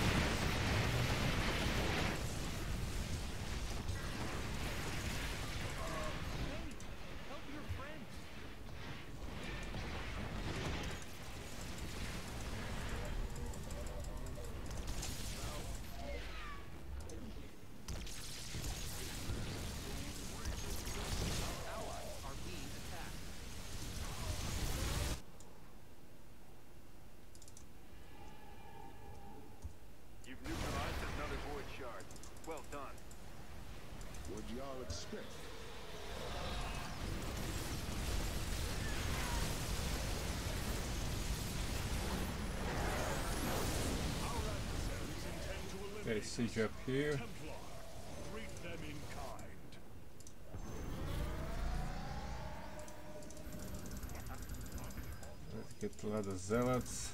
Okay, siege up here. Let's get a lot of zealots.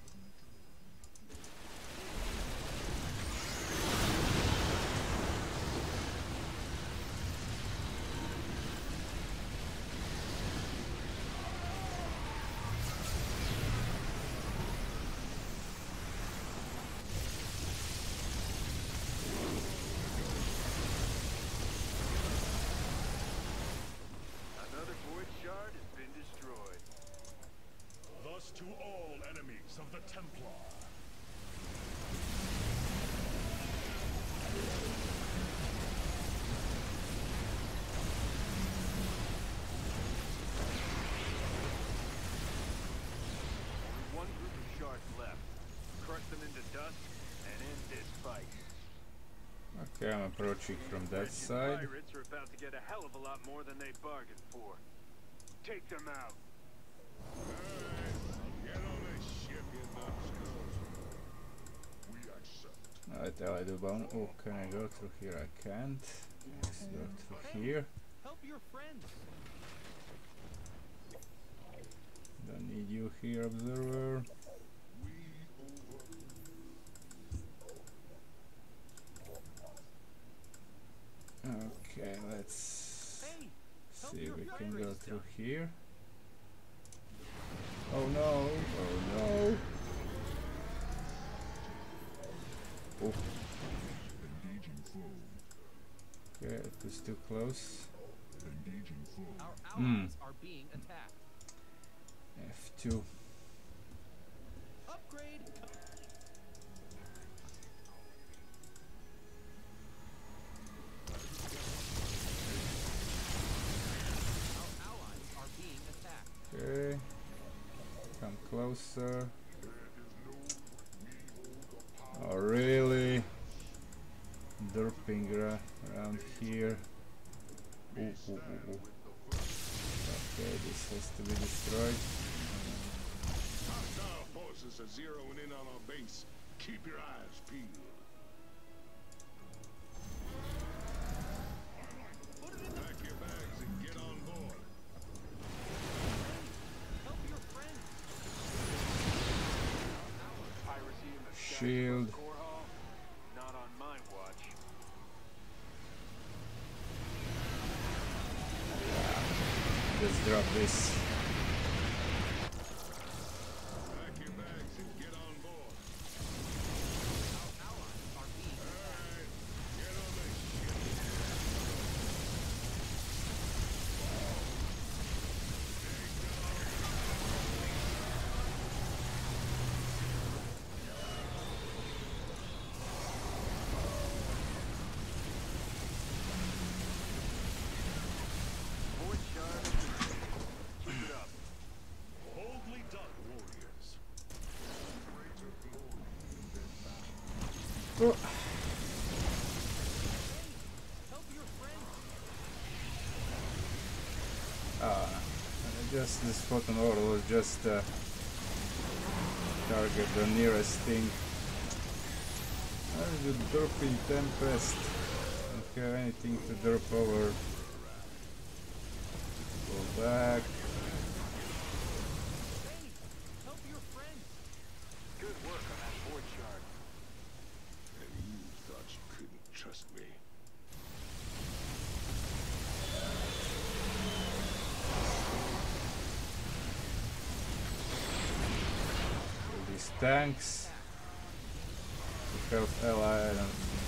To all enemies of the Templar. One group of shards left. Crush them into dust and end this fight. Okay, I'm approaching from that side. Pirates are about to get a hell of a lot more than they bargained for. Take them out. Alright, I do bone. Oh, can I go through here? I can't. Let's go through here. Help your friends. Don't need you here, observer. Okay, let's Hey, see if we can go through here. Oh no! Oh no! Oh. Okay, it was too close. Our allies Hmm. are being attacked. F two. Upgrade. Our allies are being attacked. Okay. Come closer. Oh, really? Derping ra around here. Ooh, ooh, ooh, ooh. Okay, this has to be destroyed. Hostile forces are zeroing in on our base. Keep your eyes peeled. Pack your bags and get on board. Help your friends. Piracy in the skies Shield. above Core Hall? Not on my watch. Let's drop this. Pack your bags and get on board. Our allies are being Alright, get on this ship. Void shard. Keep it up. Boldly done, warriors. Oh. help your friends. Ah, just this photon order was just uh, target the nearest thing. Where is the derping tempest? Don't have anything to derp over. Go back. Hey, help your friends. Good work on that void shard. trust me. These tanks. The health ally. I don't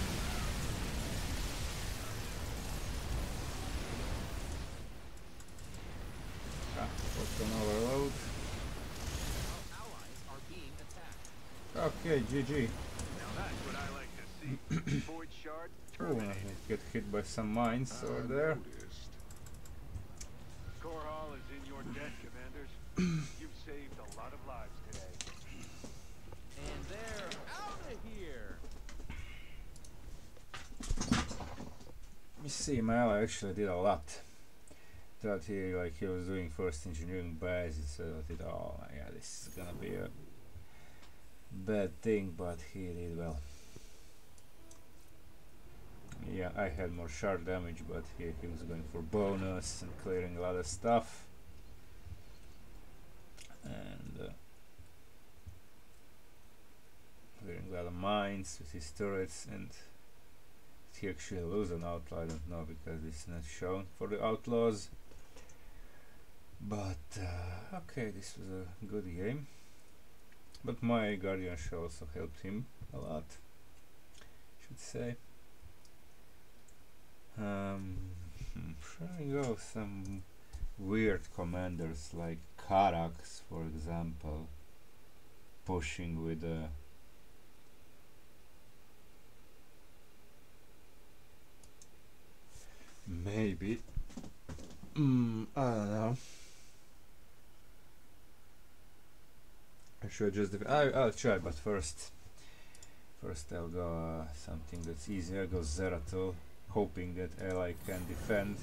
ah, weapon overload. Our allies are being attacked. Okay, G G. Now that's what I like to see. Void shard Oh, I terminated. get hit by some mines over I there. noticed. Core Hall is in your debt, commanders. You've saved a lot of lives today. And they're out of here. Let me see, my ally actually did a lot. Thought he like he was doing first engineering bases, so I did oh yeah, this is gonna be a bad thing, but he did well. Yeah, I had more shard damage, but he, he was going for bonus and clearing a lot of stuff. And uh, clearing a lot of mines with his turrets, and he actually lose an outlaw, I don't know because it's not shown for the outlaws. But uh, okay, this was a good game. But my guardian shell also helped him a lot, I should say. Um, I'm trying out some weird commanders like Karax, for example, pushing with a maybe mm, I don't know. I should just def I, I'll try, but first first I'll go uh, something that's easier. I'll go Zeratul, hoping that ally can defend.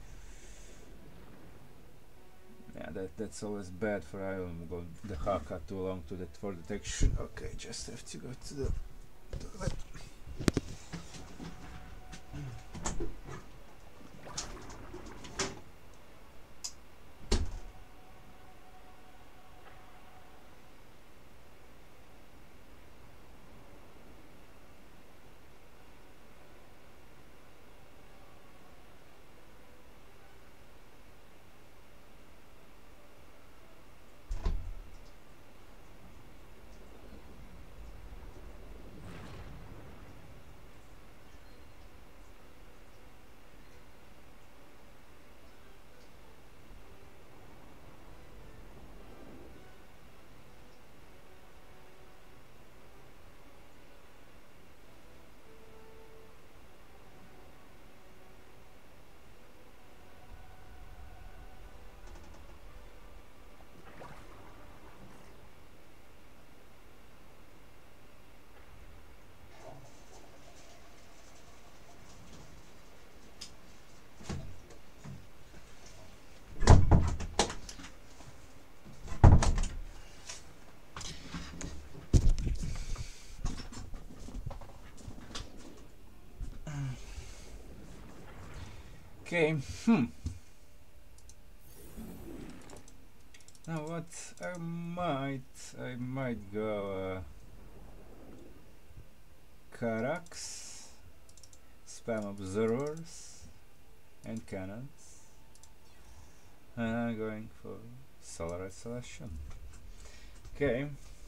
Yeah, that that's always bad for I don't go the Haka too long to that for detection. Okay, just have to go to the toilet. Okay, hmm. Now what I might, I might go uh, Karax, spam observers and cannons, and I'm going for Solar Isolation. Okay,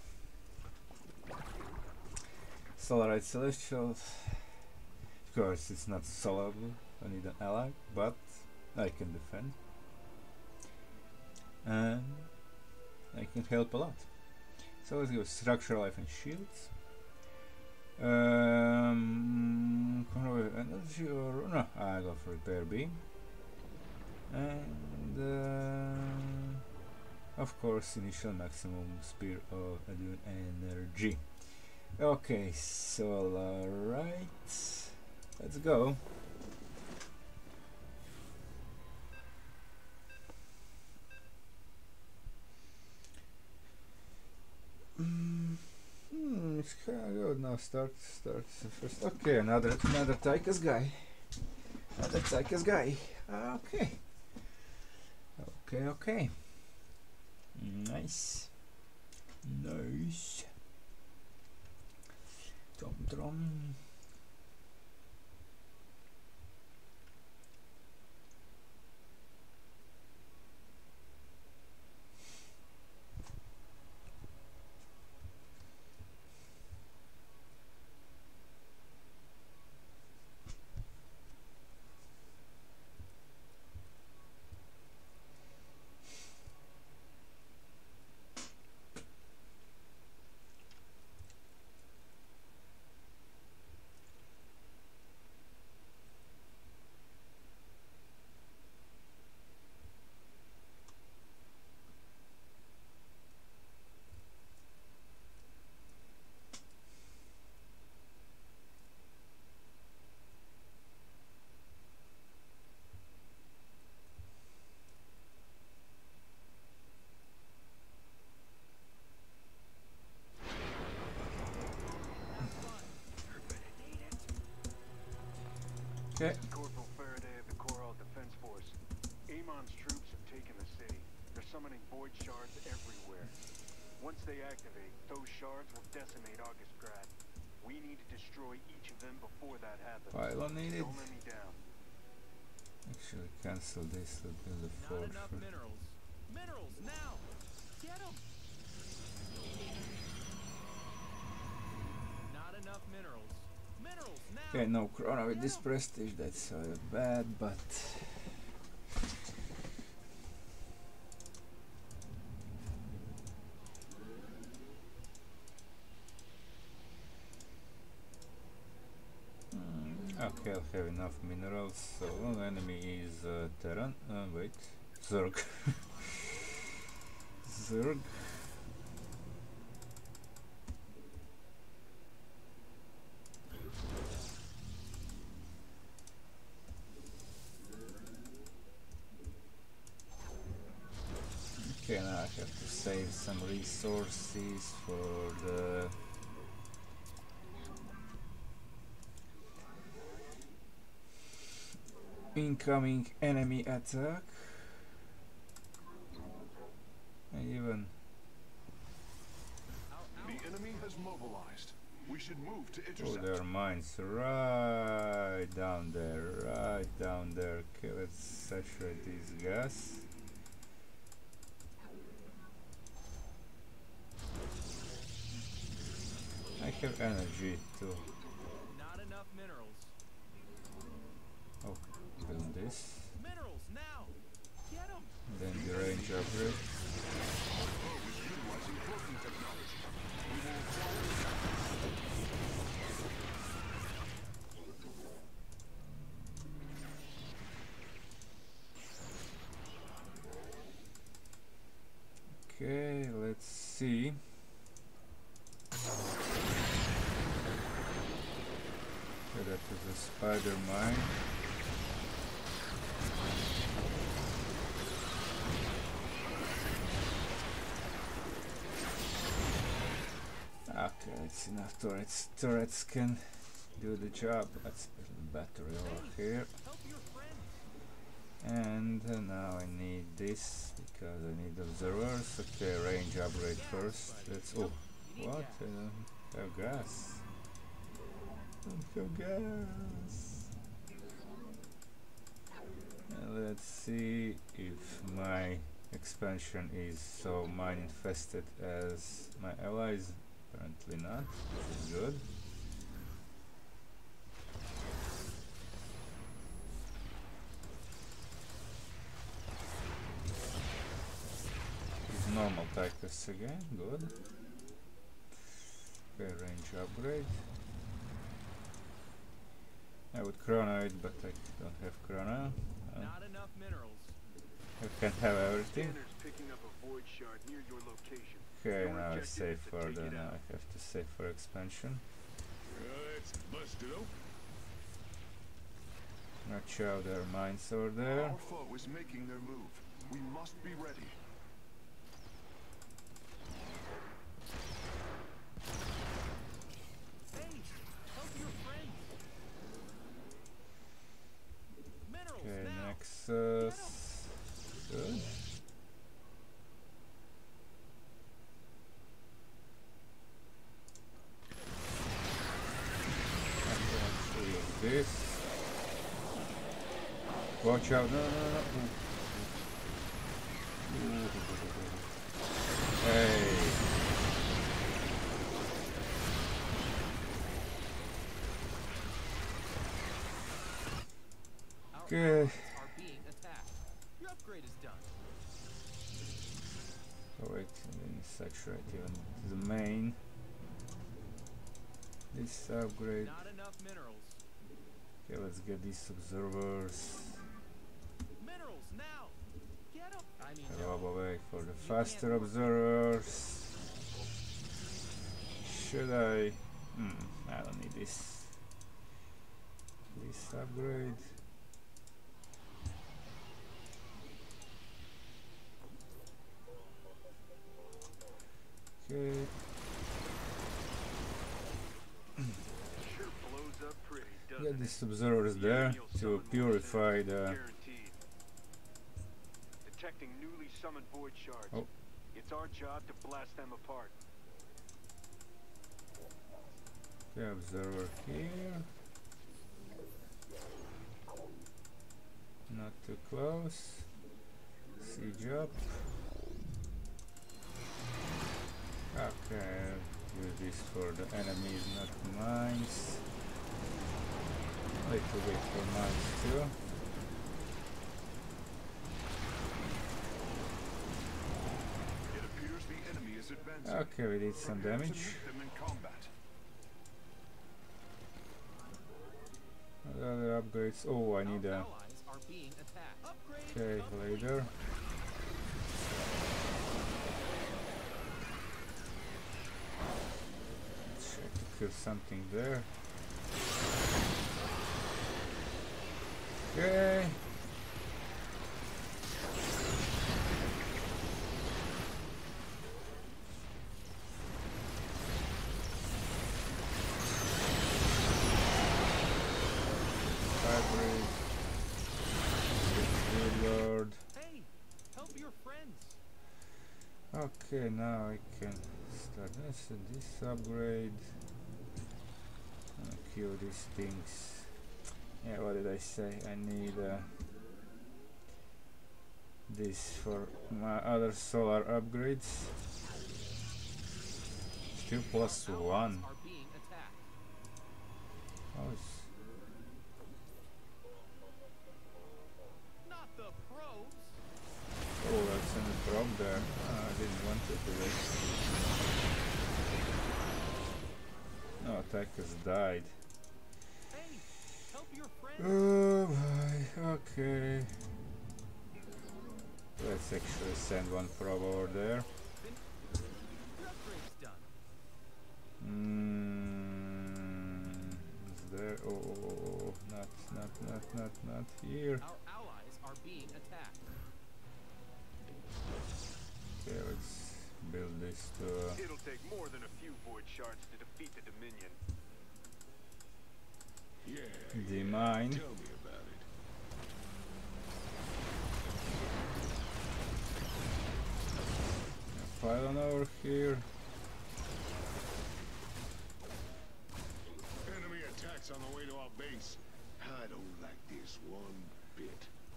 Solar Isolation. Of course, it's not soloable. I need an ally, but I can defend, and I can help a lot. So let's go structure, life, and shields. Um, control energy or no? I go for repair beam, and uh, of course initial maximum spear of energy. Okay, so alright, let's go. Mm, hmm, it's kind of good now. Start, start first. Okay, another, another Tychus guy. Another Tychus guy. Okay. Okay, okay. Nice. Nice. Tom Trom. Okay. This is Corporal Faraday of the Coral Defense Force. Amon's troops have taken the city. They're summoning void shards everywhere. Once they activate, those shards will decimate Augustgrad. We need to destroy each of them before that happens. Pylon needed. Don't let me down. Actually, cancel this. Let's build a Not forge. enough minerals. Minerals now. Get them. Not enough minerals. Minerals now. Okay, no Chrono with this prestige. That's uh, bad, but okay, I'll have enough minerals. So one enemy is uh, Terran. Uh, wait, Zerg. Zerg. Okay, now I have to save some resources for the incoming enemy attack. And even The enemy has mobilized. We should move to oh, intercept. there are mines right down there, right down there. Okay, let's saturate this gas. I have energy too. Not enough minerals. Oh, build this. Minerals now. Get them. Then the range upgrade. Okay, let's see. Okay, that was a spider mine. Okay, it's enough turrets. Turrets can do the job. Let's build a battery over here. Help your friends. And uh, now I need this because I need observers. Okay, range upgrade first. Let's. Oh, what? I don't have gas. Don't have gas. And let's see if my expansion is so mine infested as my allies. Apparently not, which is good. It's normal Titus again, good. Okay, range upgrade. I would chrono it, but I don't have chrono. Uh, Not enough minerals. I can't have everything. Scanner's picking up a void shard near your location. Okay, Your now I objective save is to for take the. it Now out. I have to save for expansion. Let's bust it open. Watch out, there are mines over there. Our foe is making their move. We must be ready. Hey, help your friends. Minerals Okay, now. Nexus. Good. This. Watch out! No, no, no! Ooh. Ooh. Hey! Our Okay. allies are being attacked. Your upgrade is done. Oh wait, and then saturate even the main. This upgrade. Not enough minerals. Okay, let's get these observers. Minerals now. Get them. I mean, Rob away for the faster observers. Should I? Hmm, I don't need this. This upgrade. Okay. Sure blows up pretty, doesn't get these observers there to purify the. Guaranteed. Detecting newly summoned void shards. Oh. It's our job to blast them apart. Okay, observer here. Not too close. Siege up. Okay, use this for the enemies, not mines. Little bit for mines too. It appears the enemy is advancing. Okay, we did some Prepare to damage. meet them in combat. Other upgrades. Oh, I need Our a. allies are being attacked. Upgrade Okay, complete. later. Let's try to kill something there. Okay. Hybrid. Reload. Hey, help your friends. Okay, now I can start this and this upgrade. Uh, kill these things. Yeah, what did I say? I need uh, this for my other solar upgrades. Still plus Our allies one. are being attacked. Oh, it's Not the probes. oh, that's in the drop there. Ah, I didn't want to do it. No, attackers died. Hey, help your friends. Oh boy, okay. Let's actually send one probe over there. Your upgrade's done. Mm, is there? Oh, oh, oh, oh, not, not, not, not, not here. Our allies are being attacked. Okay, let's build this to. Uh, It'll take more than a few void shards to defeat the Dominion. Yeah. the mine. Tell me about it. A pylon over here. Enemy attacks on the way to our base. I don't like this one bit.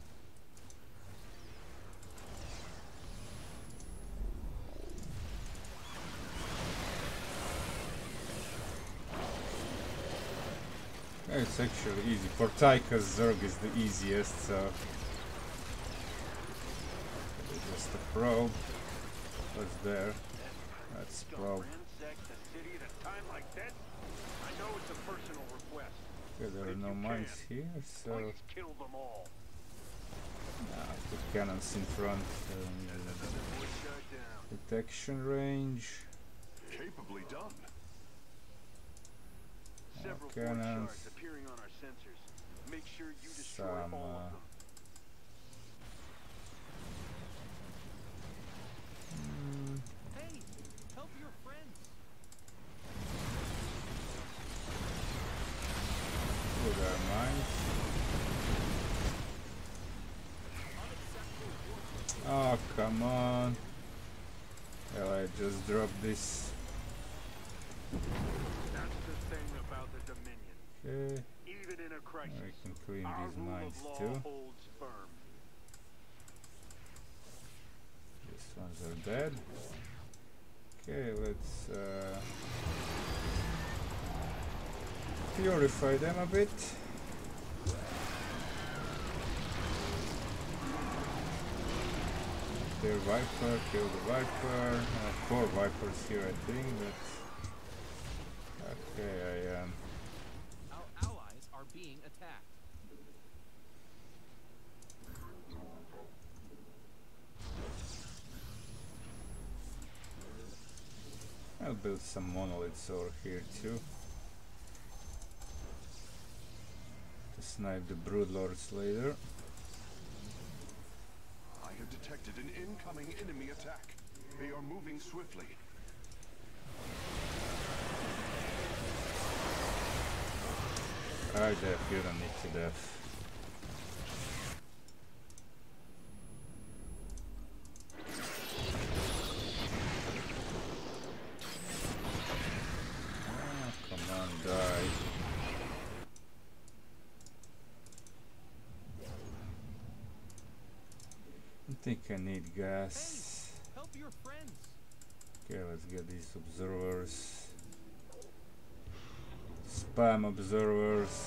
It's actually easy. For Taika, Zerg is the easiest, so. Just a probe. What's there? That's probe. Ransack the city at a time like this? I know it's a personal request. Okay, there are no mines here, so. Please kill them all. Nah, put cannons in front. Another Um, void shard down. detection range. Capably done. Several void cannons. shards appearing on our sensors. Make sure you destroy Some, all uh, of them. Mm, Hey, help your friends. oh, there are mines. Unacceptable warfare. Oh, come on. Well, I just dropped this. That's the thing about the Dominion. Okay. Even in a crisis, I can clean our these rule mines of law too. holds firm. These ones are dead. Okay, let's uh, purify them a bit. Their Viper, kill the Viper. Uh, four Vipers here, I think, but okay, I um. Our allies are being attacked. I'll build some monoliths over here too. To snipe the broodlords later. I have detected an incoming enemy attack. They are moving swiftly. High def, you don't need to def. Ah, come on, die. I think I need gas. Help your friends. Okay, let's get these observers. Spam observers.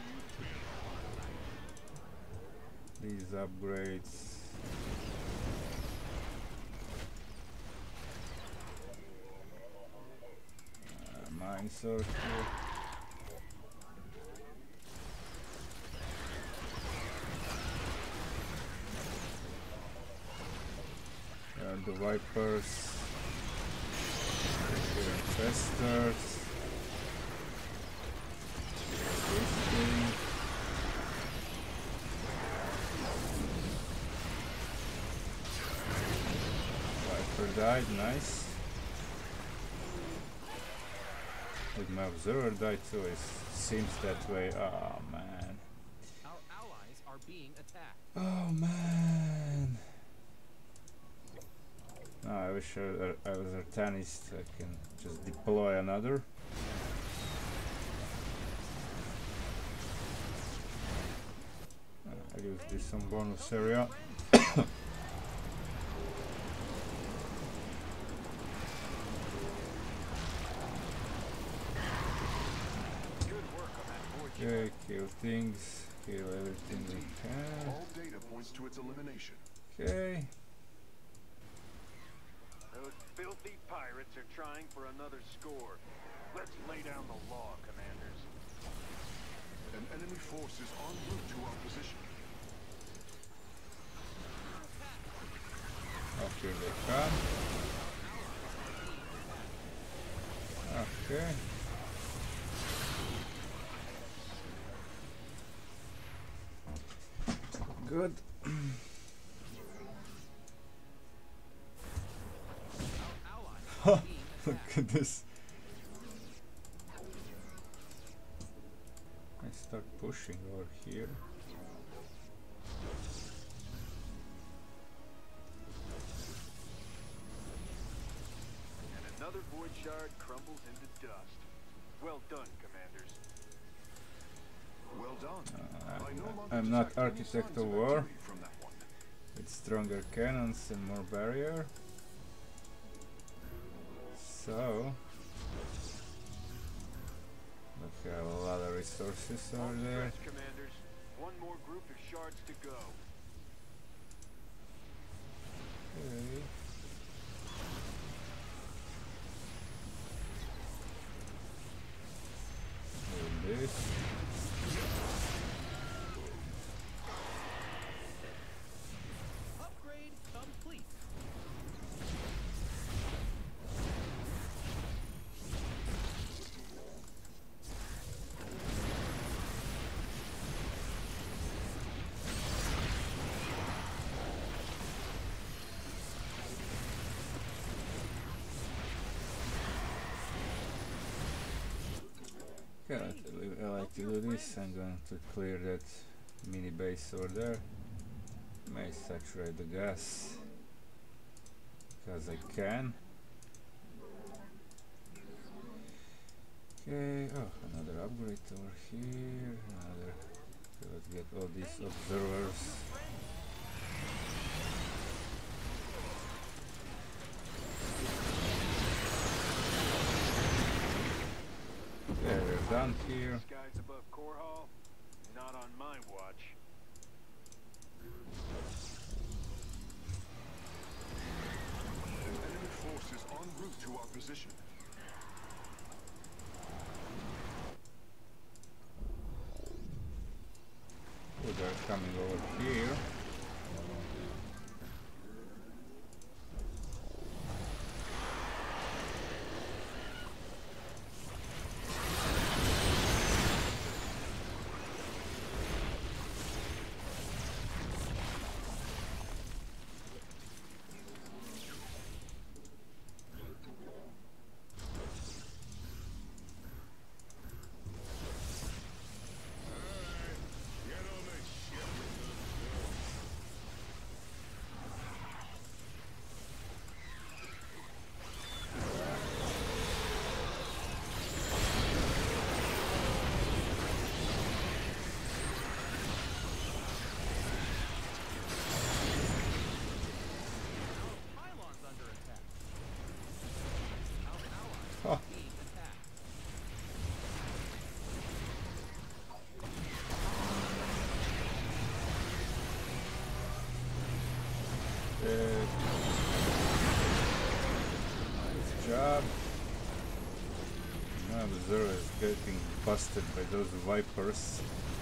These upgrades. Uh, mine circle. Uh, the Vipers. The Infestors. This thing. Viper died, nice. Did my observer die too? It seems that way. Oh man. Our allies are being attacked. Oh man. No, I wish I, I was Artanist. I can just deploy another. Uh, I use this on bonus area. Okay, kill things, kill everything we can. All data points to its elimination. Okay. Those filthy pirates are trying for another score. Let's lay down the law, commanders. An enemy force is en route to our position. Oh, here they come. Okay. Good. Look at this. I start pushing over here. And another void shard crumbles into dust. Well done, commanders. Well done. Uh, I no longer I'm not detect any Architect signs of of War. activity from that one. With stronger cannons and more barrier. So look, I have a lot of resources over Home there. stretch, commanders. One more group of shards to go. Okay. Do this. Upgrade complete. Okay, I like to do this. I'm going to clear that mini base over there. May saturate the gas because I can. Okay, oh, another upgrade over here. Another. Okay, let's get all these observers. Okay, we're done here. Skies above Core Hall? Not on my watch. An enemy force is en route to our position. Oh, they're coming over here. Good. Nice job. Now the Zero is getting busted by those Vipers.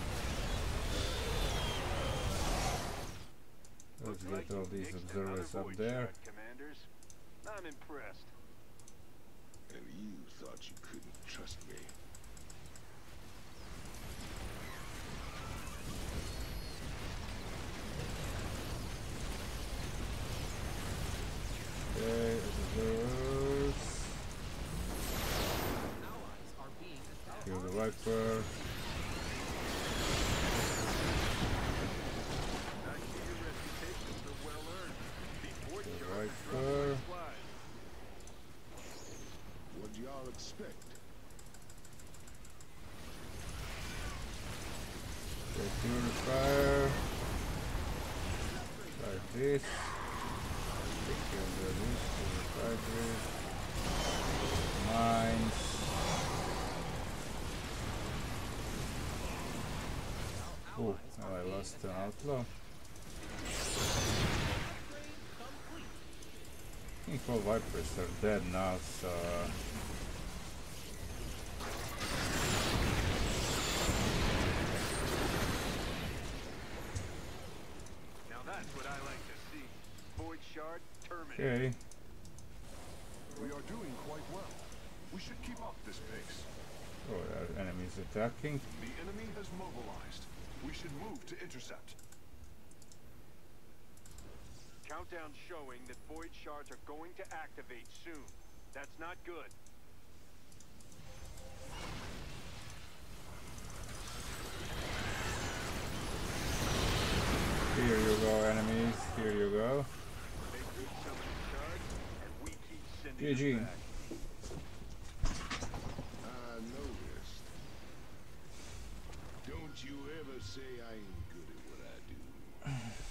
Let's get all these observers up there. Commanders, I'm impressed. And you thought you couldn't trust me. Okay, observers. Allies are being attacked. Kill the Viper. I see your reputations are well earned. The board Kill the shards are Viper. dropping flies. What do y'all expect? Okay, purifier. Like this. Kill the this, purify this. Mines. Oh, I lost an outlaw. Upgrade complete. I think all Vipers are dead now, so... Now that's what I like to see. Void shard terminated. Okay. We are doing quite well. We should keep up this pace. Oh, there are enemies attacking. The enemy has mobilized. We should move to intercept. Countdown showing that void shards are going to activate soon. That's not good. Here you go, enemies. Here you go. They keep summoning shards, and we keep sending G G. them back. I noticed. Don't you ever say I ain't good at what I do.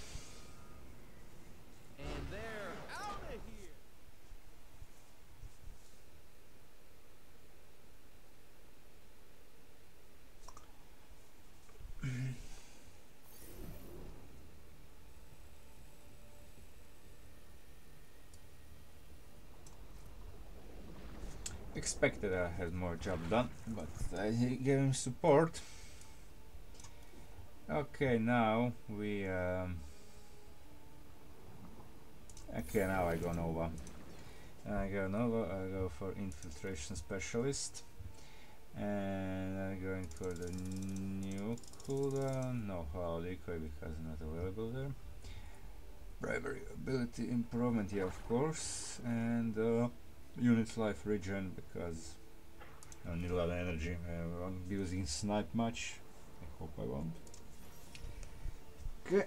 And they're out of here. Expected I had more job done, but I gave him support. Okay, now we um, okay, now I go Nova. I go Nova, I go for infiltration specialist, and I'm going for the new cooldown. No, how decoy because not available there. Bravery ability improvement, yeah, of course, and uh, unit life regen because I need a lot of energy. I won't be using snipe much. I hope I won't. Okay.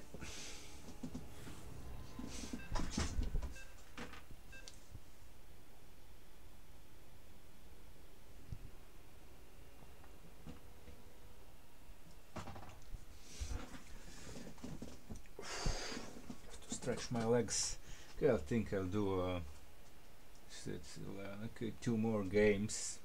To stretch my legs. Okay, I think I'll do uh, it's, uh, okay, two more games.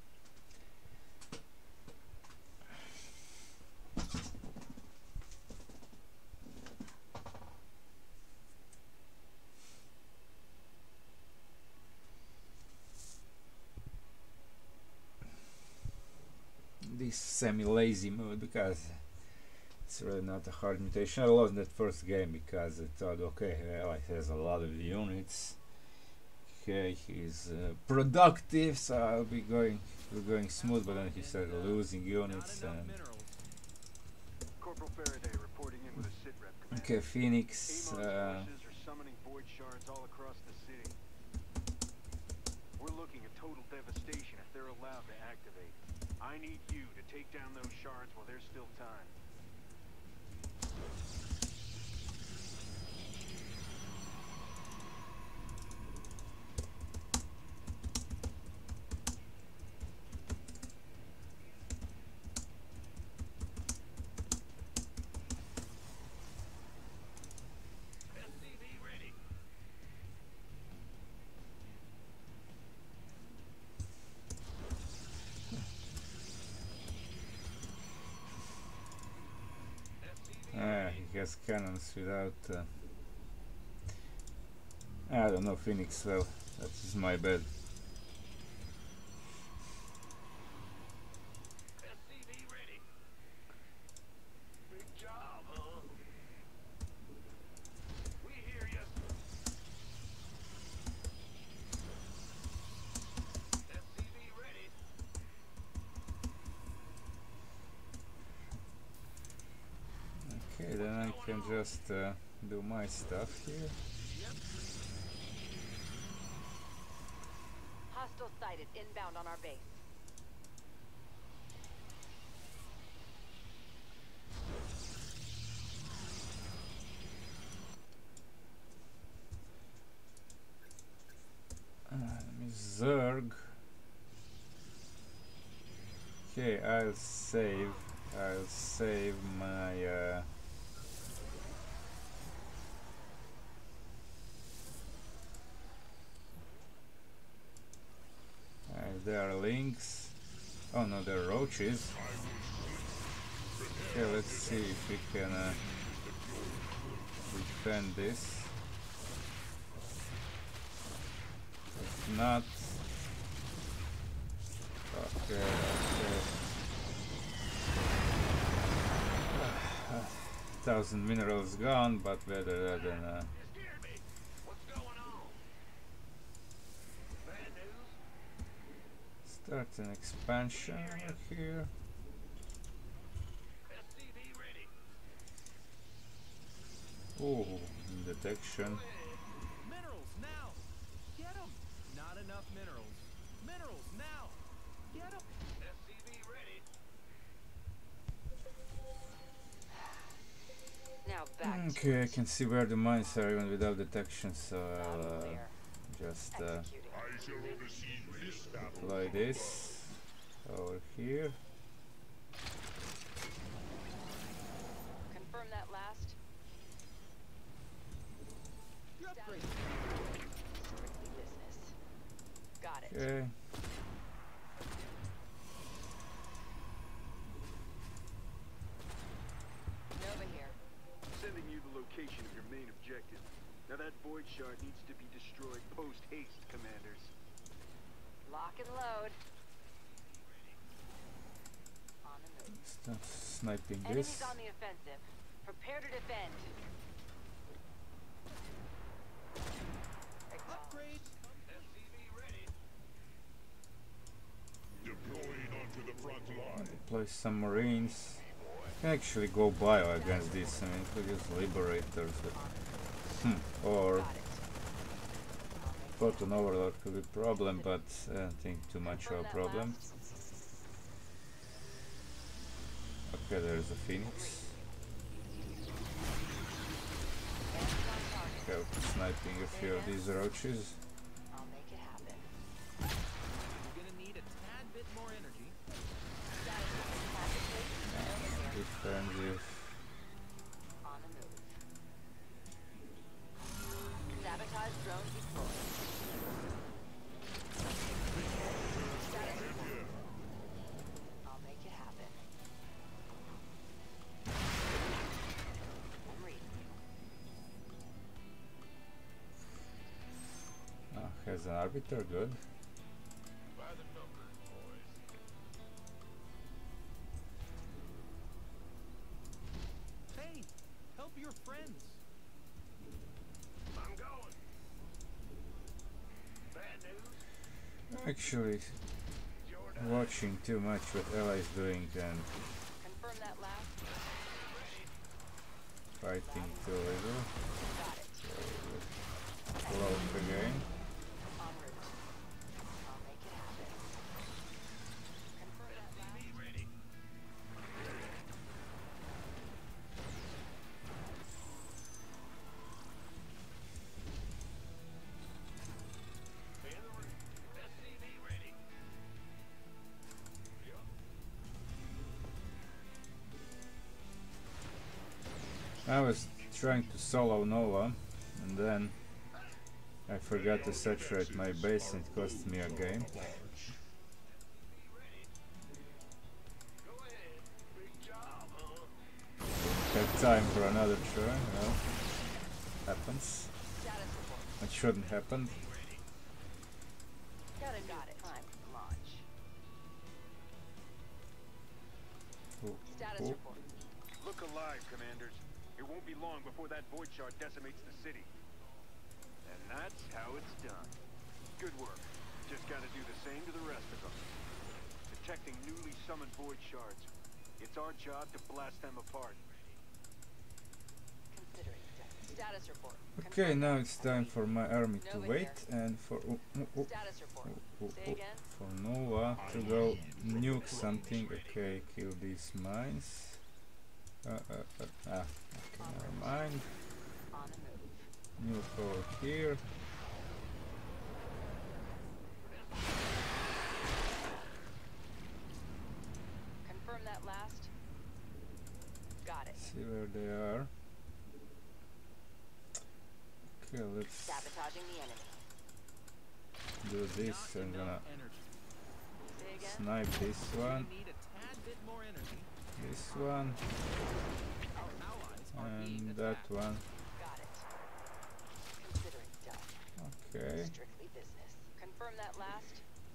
This semi-lazy mode because it's really not a hard mutation. I lost that first game because I thought, okay, well, he has a lot of units. Okay, he's uh, productive, so I'll be going, we're going smooth. But then he started losing units. Not enough And minerals. Corporal Faraday reporting in with a sit rep command. okay, Phoenix. Amon's Uh, forces are summoning void shards all across the city. We're looking at total devastation if they're allowed to activate. I need you to take down those shards while there's still time. S C V ready. ah, he has cannons without. Uh, I don't know Phoenix well. That is my bad. S C V ready. Big job, huh? We hear you. S C V ready. Okay, then I can just uh, do my stuff here. Hostile sighted inbound on our base. Uh, Zerg. Okay, I'll save. I'll save my. Uh, uh, there are links. Oh no, there are roaches. Okay, let's see if we can uh, defend this. If not, okay, okay. Thousand minerals gone, but better than uh, You scared me. What's going on? Bad news? start an expansion over here. S C V ready. Oh, detection. Minerals now! Get them! Not enough minerals. Minerals now! Get them! S C V ready. Now back. Okay, I can see where the mines are even without detection, so I'll uh, Clear. just uh, Executing. I shall oversee this battle. apply this over here. Confirm that last. The upgrade! Strictly business. Got it. Okay. Nova here. Sending you the location of your main objective. Now that void shard needs to be destroyed post-haste, commanders. Lock and load. On the move. Start sniping Enemies this. on the offensive. Prepare to defend. Upgrade! S C V ready. Deploying onto the front line. Deploy some marines. Can actually go bio against this. I mean, we could use liberators, but hmm. or Got it. photon overload could be a problem, but I don't think too much of a Confirm that problem. last. Okay, there's a phoenix. Enemies on target. Okay, sniping a few of these roaches. I'll make it happen. You're gonna need a tad bit more energy. Status report. Package list. Nova here. Defensive. On the move. Sabotage drone deployed. Status report. I'll make it happen. I'm reading you. Ah, has an arbiter, good. By the numbers, boys. Hey! Help your friends! I'm going. Bad news? Actually, Jordan. watching too much what Ella is doing and Confirm that last. fighting too little. Got it. Close again. En route. I'll make it happen. Confirm that last. Be ready. Man the ring. S C V ready. Yep. I was trying to solo Nova and then I forgot to saturate my base and it cost me a game. Go ahead. Big job, huh? Have time for another try, well, happens. Status report. It shouldn't happen. Got a got it. Time for launch. Oh, Status oh. report. Look alive, Commanders. It won't be long before that void shard decimates the city. And that's how it's done. Good work. Just gotta do the same to the rest of them. Detecting newly summoned void shards. It's our job to blast them apart. Considering done. Status report. Okay, now it's time for my army to Nova wait here. and for oh, oh, oh, Status report. oh, oh, Say oh, again. for Nova to go nuke something. Okay, kill these mines. Uh, uh, uh, ah, okay, never mind. On the move. Nuke over here. Confirm that last. Got it. See where they are. Okay, let's Sabotaging the enemy. do this. I'm gonna Energy. Say again. snipe this one, We need a tad bit more energy. this one, Our allies are being and that attacked. one. Got it. Considering done. Okay. Strictly business. Confirm that last.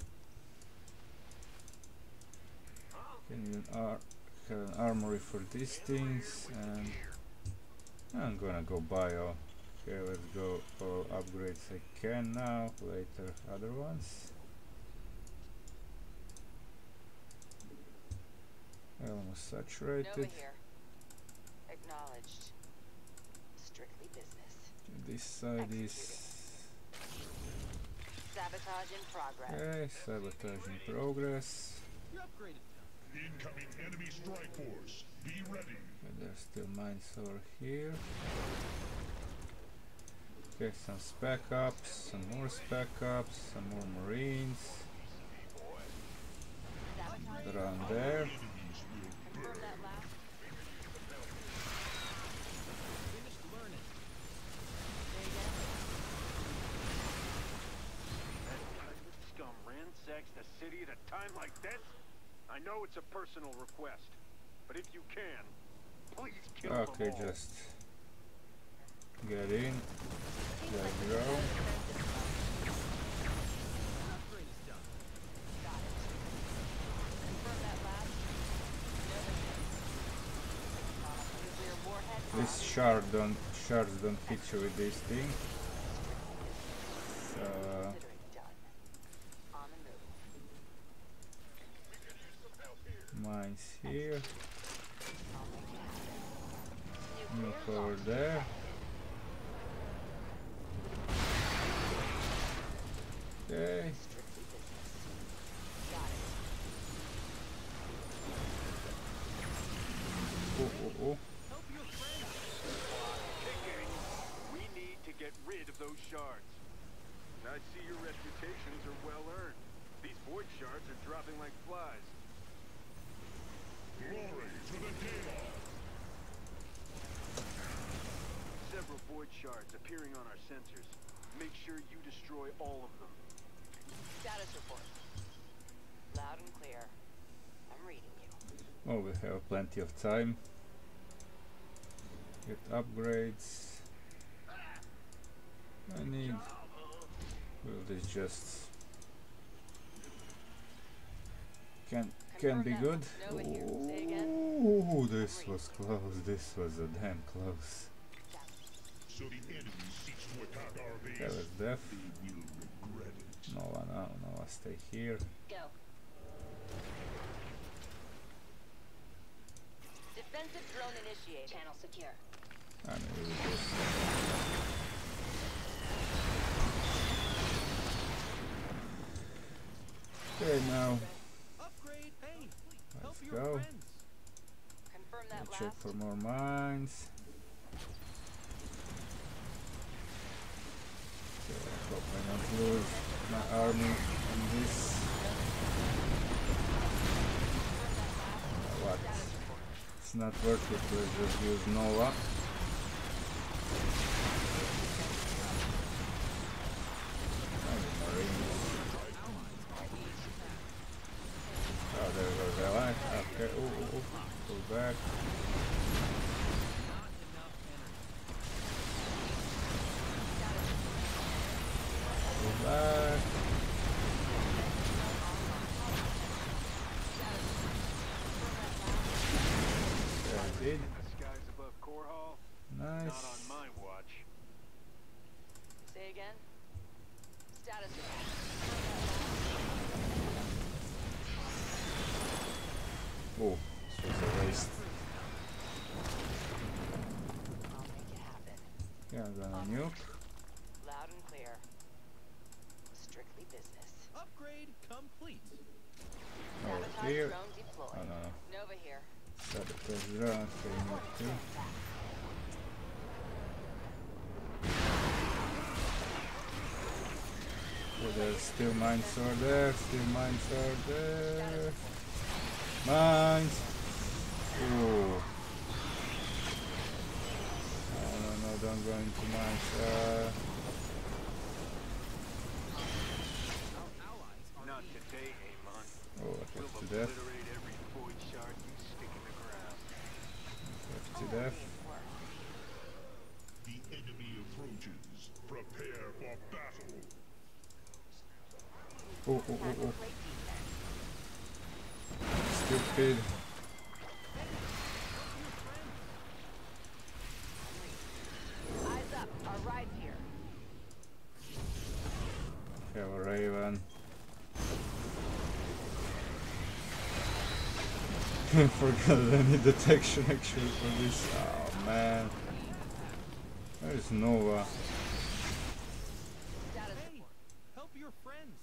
Can you ar have an armory for these things, and I'm gonna go buy all. Okay, let's go all upgrades I can now. Later, other ones. Almost Nova saturated. here. Acknowledged. Strictly business. This side is Sabotage in progress. okay. Sabotage in progress. You're upgraded now. Incoming enemy strike force. Be ready. Okay, there's still mines over here. Okay, some spec ups, some more spec ups, some more marines Sabotage. around there. Confirm that last. Finished learning. Say again. That pirate scum ransacks the city at a time like this? I know it's a personal request, but if you can, please kill Okay, them all. just get in. There we go. Upgrade is done. Got it. Confirm that last. Nova here. Nuclear warhead. This on. shard don't shards don't hit you with this thing. So Considering done. On the move. mines here, On the gas. Nuclear nuke over launch. there. Okay. Strictly business. Got it. Oh, oh, oh. Help your friends. Kicking. We need to get rid of those shards. I see your reputations are well earned. These void shards are dropping like flies. Glory to the Daemon. Several void shards appearing on our sensors. Make sure you destroy all of them. Status report. Loud and clear. I'm reading you. Oh, we have plenty of time. Get upgrades. I need. Will this just can can Confirm be that. good? Nova here. Say again. Oh, this was close. This was a damn close. So the enemy seeks to attack our base. That was death. They will regret it. No one, no, no, I stay here. Go. Defensive drone initiated. Channel secure. I mean, we just okay now. Upgrade. Hey, help Let's your go. friends. Confirm that We'll last. check for more mines. Okay, I hope I don't lose my army on this. Uh, what? It's not worth it. Let's just use Nova. Maybe Marines. Oh, there goes ally. Okay, oh, oh, oh. Pull back. Not enough energy. back. Yeah, I did. In the skies above Core Hall? Not on Nice. my watch. Say again. Status report. Oh, this was a waste. I'll make it happen. Yeah, I'm gonna nuke. Loud and clear. Strictly business. Upgrade complete. Over Sabotage here. drone deployed. Oh no. Nova here. Sabotage drone, okay, nuke too. Oh, there's still mines are there, still mines are there. Mines! Oh. No, no, no, don't go into mines. Uh, Our allies are Not being today, Amon. oh, I We'll have to death. obliterate every void shard you stick in the ground. Have to death. The enemy approaches. Prepare for battle. Oh, oh, oh, oh. Great defense. Stupid. Eyes up. Our ride's here. Have a Raven. Forgot any detection actually for this. Oh man. There's Nova. Status Hey, report. help your friends.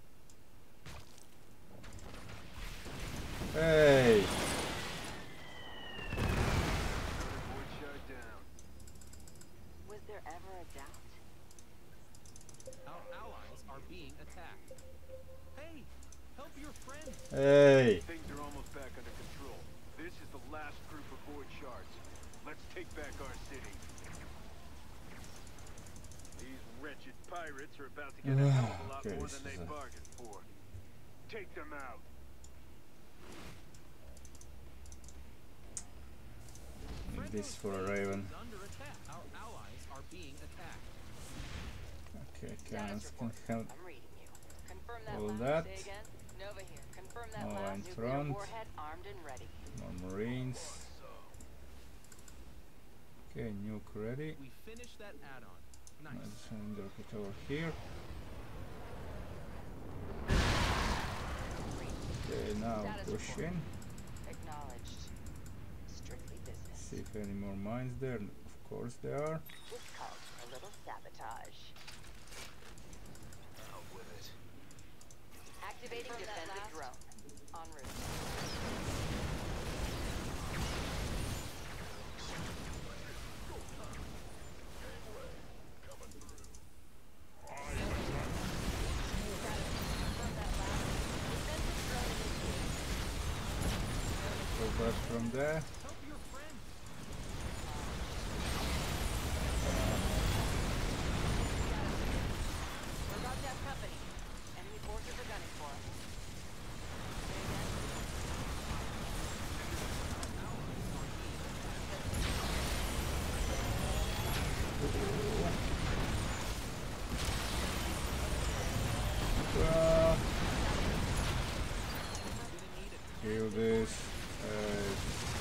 Hey! Another void shard down. Was there ever a doubt? Our allies are being attacked. Hey, help your friends. Hey! Things are almost back under control. This is the last group of void shards. Let's take back our city. These wretched pirates are about to get a hell of a lot Okay, more this than they is a- bargained for. Take them out. This for a Friendly's base Raven. is under attack. Our allies are being attacked. Okay, Status cannons can report. help. I'm reading you. Confirm that All last. that. Say again. Nova here. Confirm that Nova last in nuclear front. warhead armed and ready. More Marines. Okay, nuke ready. We finished that add-on. Nice. Let's send rocket over here. Okay, now Status push report. in. Acknowledged. Strictly business. See if any more mines there. Of course there are. This calls for a little sabotage. Out with it. Activating defensive drone. En route. Go back from there. Help your friends. We're about to have company. Enemy forces are gunning for us. Say again. Uh, Didn't need it. kill this. Uh,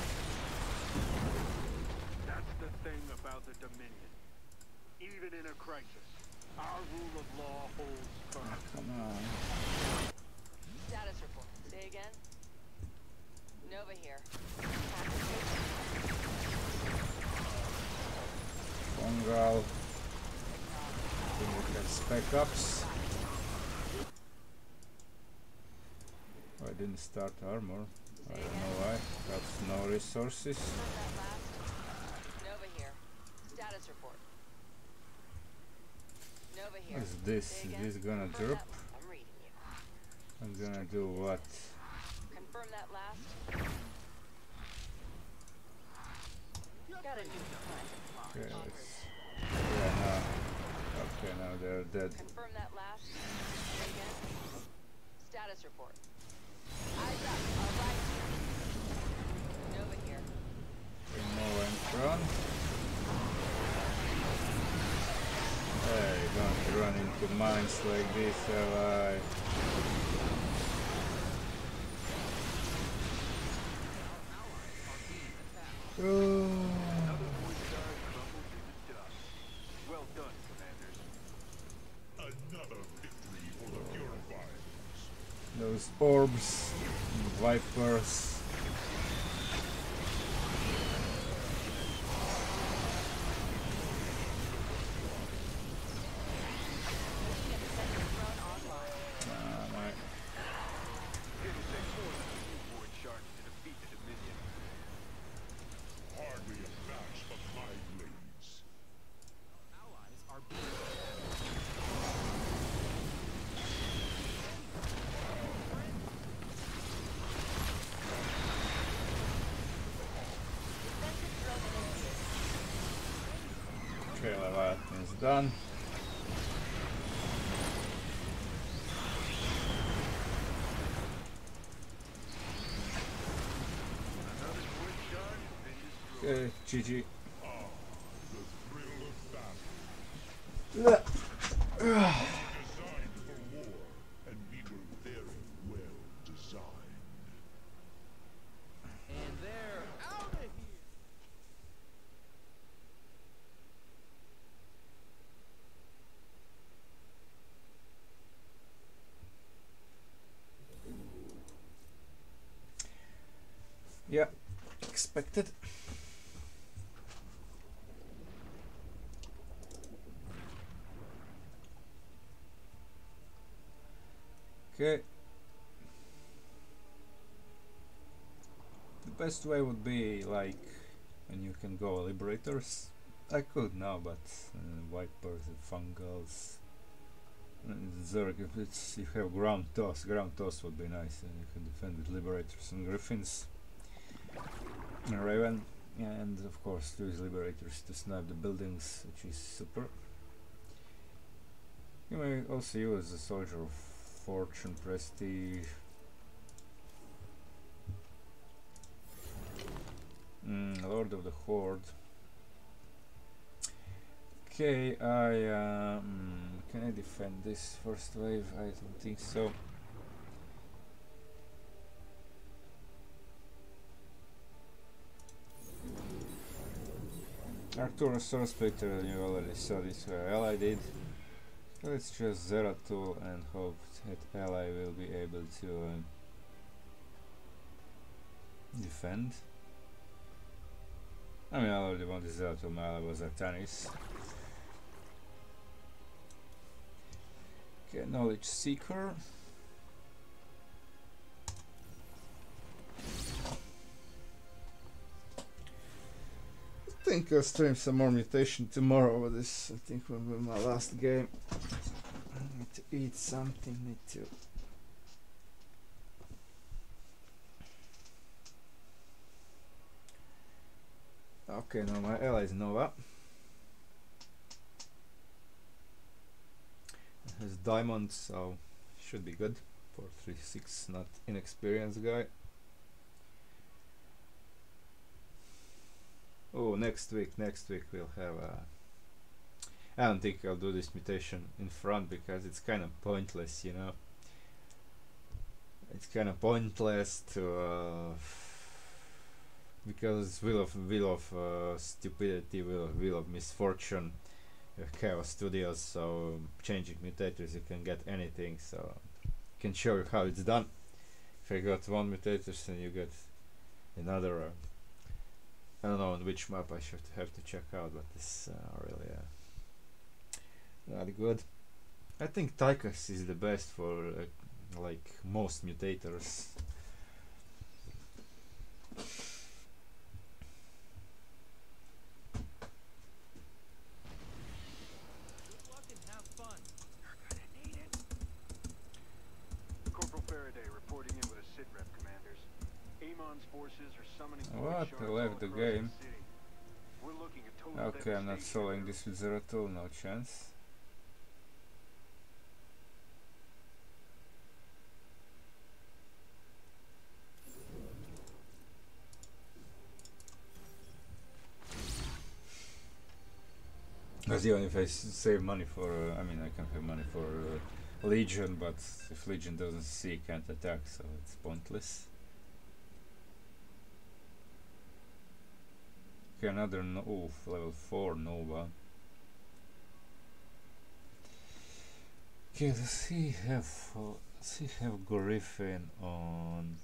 That's the thing about the Dominion. Even in a crisis, our rule of law holds firm. come on. Status report. Say again. Nova here. Fungal. Then we have spec ups. Oh, I didn't start armor. I don't know why. Perhaps no resources. Confirm that last. Nova here. Status report. Nova here. What is this? Say Is again. this gonna Confirm drop? that- I'm reading you. I'm gonna do what? Confirm that last. Gotta do time. Okay, let's. Yeah, no. Okay, now they're dead. Confirm that last. Say again. Status report. Eyes up. All right. Nova here. Nova in front. Hey, don't run in into mines like this, ally. Oh. Another void shard crumbles into dust. Well done, commanders. Another victory for the purifiers. Those orbs, vipers. Ah, my. It'll take more than a few void shards to defeat the Dominion. Hardly a match for my blades. Allies are being attacked. Okay, Leviathan is done. Another void shard has been destroyed. Okay, G G. Ah, the thrill of battle. Designed for war, and we were very well designed. And they're out of here. Yeah, expected. Okay. The best way would be like when you can go liberators. I could now, but uh, vipers and fungals. And Zerg, if it's you have ground toss, ground toss would be nice, and you can defend with liberators and griffins. And Raven, and of course use liberators to snipe the buildings, which is super. You may also use a soldier of fortune, prestige. Mm, Lord of the Horde. Okay, I um, can I defend this first wave? I don't think so. Arcturus Source Splitter, you already saw this where ally did. Let's just Zeratul and hope that ally will be able to um, defend. I mean, I already wanted Zeratul, my ally was Artanis. Okay, Knowledge Seeker. I think I'll stream some more mutation tomorrow, but this I think will be my last game. I need to eat something, need to. Okay, now my ally is Nova. It has diamond, so should be good. four three six, not inexperienced guy. Oh, next week, next week we'll have a... I don't think I'll do this mutation in front because it's kind of pointless, you know. It's kind of pointless to... Uh, because will of, will of uh, stupidity, will of, will of misfortune, uh, Chaos Studios, so changing mutators you can get anything, so I can show you how it's done. If I got one mutators and you get another... Uh, I don't know on which map I should have to check out, but this uh, really uh, not good. I think Tychus is the best for uh, like most mutators. Good luck and have fun. You're gonna need it. Corporal Faraday reporting in with a sit rep, commanders. Amon's forces are summoning void What? shards I all left the across game. city. We're looking at total Okay, I'm not devastation soloing here. this with Zeratul, no chance. As Because even if I s save money for, uh, I mean, I can have money for uh, Legion, but if Legion doesn't see, can't attack, so it's pointless. Okay, another no oof, level four Nova. Okay, let's see. Have uh, let's see. Have Griffin on.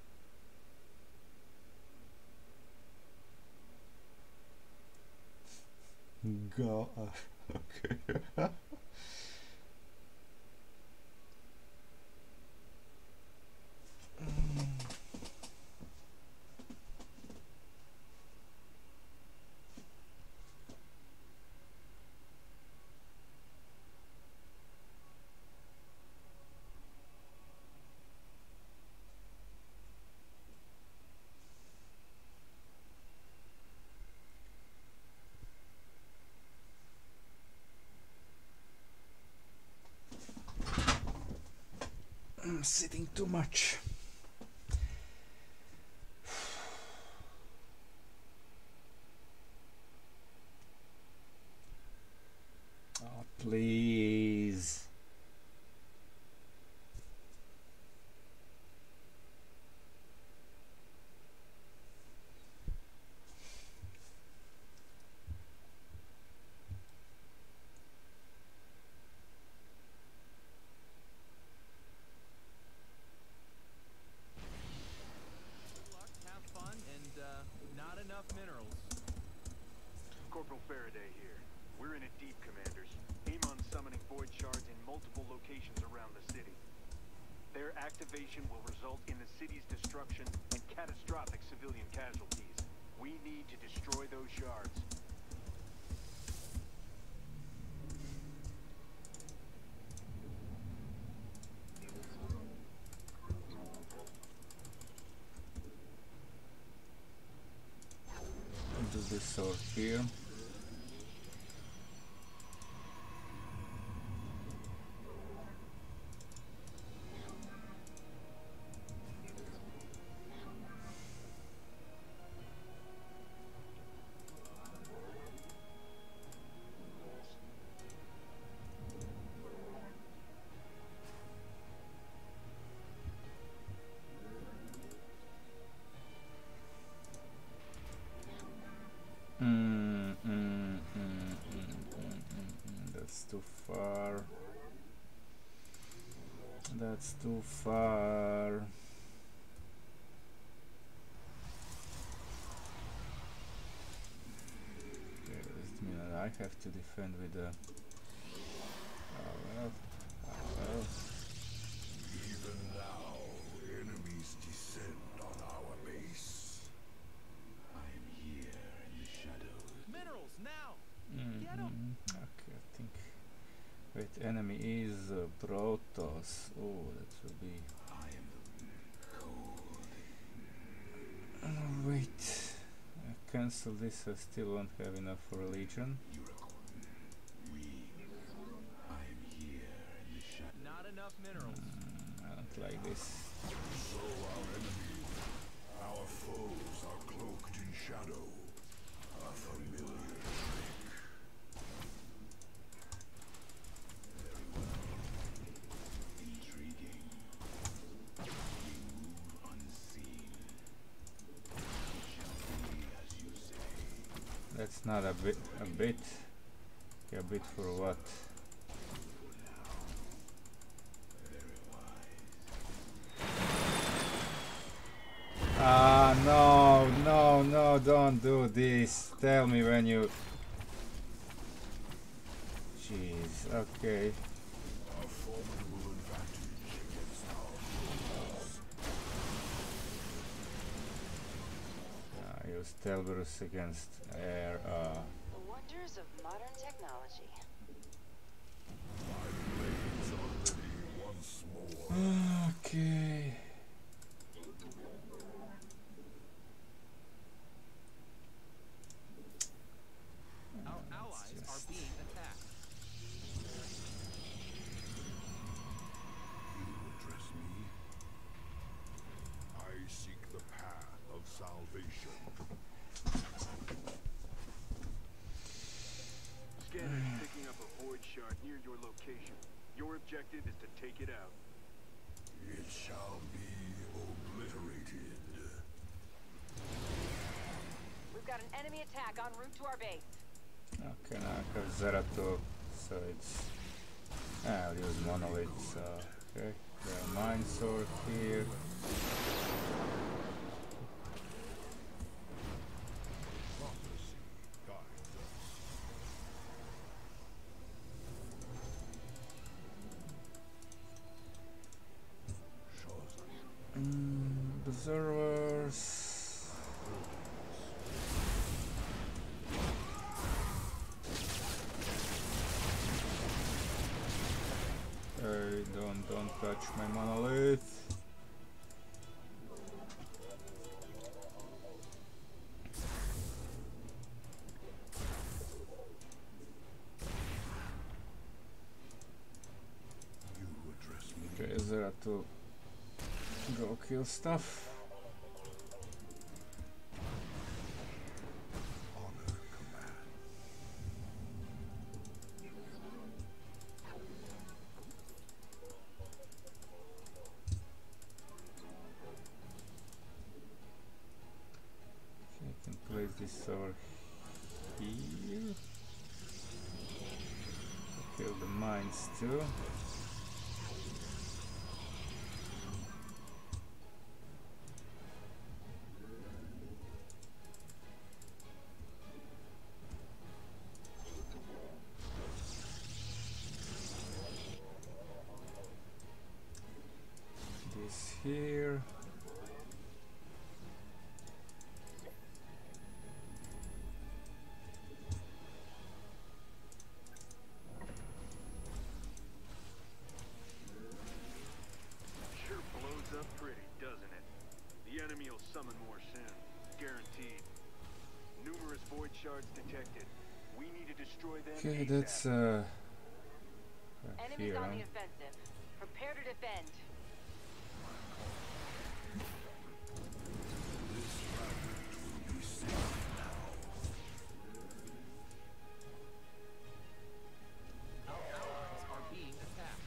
Go. Uh, okay. I'm sitting too much. Oh, please. Good luck, have fun, and uh, not enough minerals. Corporal Faraday here. We're in it deep, Commanders. Amon's summoning void shards in multiple locations around the city. Their activation will result in the city's destruction and catastrophic civilian casualties. We need to destroy those shards. Do this sword here. Mm, mm, mm, mm, mm, mm, mm. That's too far. That's too far. Okay, that means I have to defend with the. Oh well. Oh well. Even now, enemies descend on our base. I am here in the shadows. Minerals, now! Mm, Get 'em. mm, okay, I think. Wait, enemy is uh, Protoss. Oh, that will be. I am the cold. Oh, wait. I cancel this. I still won't have enough for Legion. We. I am here in the shadows. Not enough minerals. Mm, I don't like this. So our enemies, our foes are cloaked in shadow. A familiar trick. Very well. Intriguing. We move unseen. It shall be as you say. That's not a bit. A bit. Okay, a bit for what? Very wise. Ah, no, no, no, don't do this. Tell me when you. Jeez, okay. A formidable advantage against our foes. I use Telberus against air. Uh, The wonders of modern technology. My blades are ready once more. okay. Our allies are just- being attacked. You address me. I seek the path of salvation. Scanners, objective is to take it out. It shall be obliterated. We've got an enemy attack en route to our base. Okay, now I have Zeratul, so it's... Ah, I'll use monolith, so... Okay, there are mine sword here. Prophecy guides us. Chosen. Mm, observers... Hey, don't, don't touch my monolith. You address me. Okay, is there to go kill stuff? Honor command. Okay, I can place this over here. Kill the mines too. This here. Sure blows up pretty, doesn't it? The enemy will summon more soon. Guaranteed. Numerous void shards detected. We need to destroy them. Okay, ASAP. that's uh, uh Enemies here. on Huh? the offensive. Prepare to defend. Our allies are being attacked.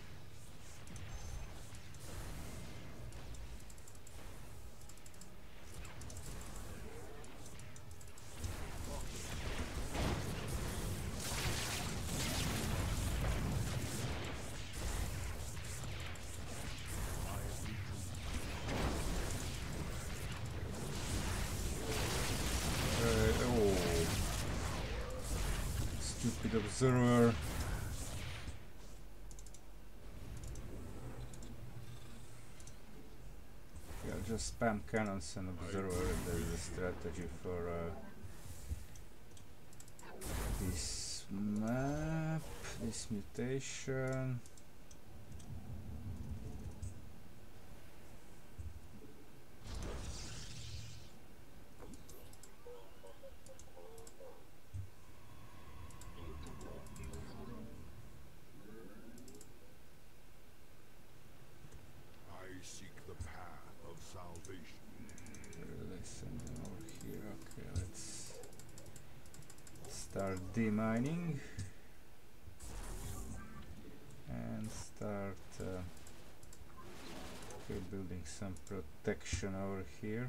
Uh, oh, stupid observer. Yeah, just spam cannons and observer. There's a strategy for uh, this map, this mutation. I seek the path of salvation. Let's send them over here. Okay, let's start demining and start uh, okay, building some protection over here.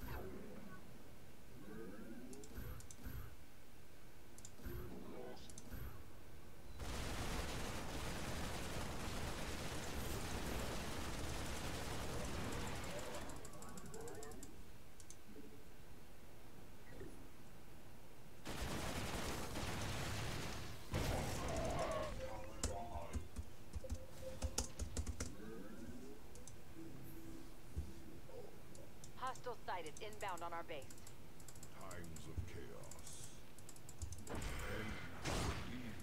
Hostile sighted inbound on our base. Times of chaos. And our evil.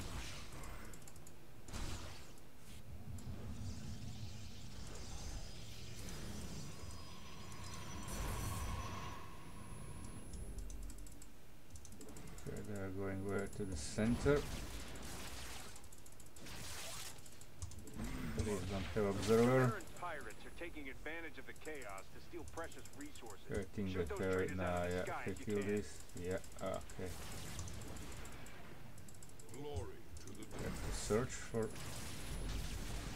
Okay, they are going where to the center. Please don't have observer. Current pirates are taking advantage of the chaos to steal precious resources. I think Shoot that those uh, traitors nah, out of the yeah, sky if if we you kill can. this, yeah, okay. Glory to the We have to search for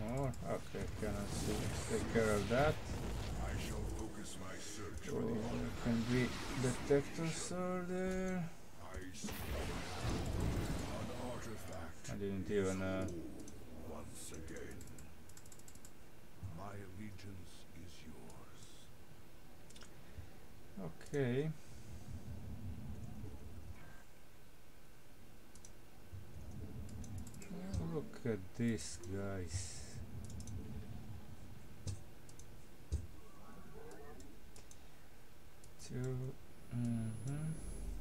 more. Okay, cannot see. Let's take care of that. I shall focus my search Oh, on the there can be detectors are there. I see an artifact. I didn't even uh, Once again, my allegiance is yours. okay. Oh, look at this, guys. Two. Mm-hmm.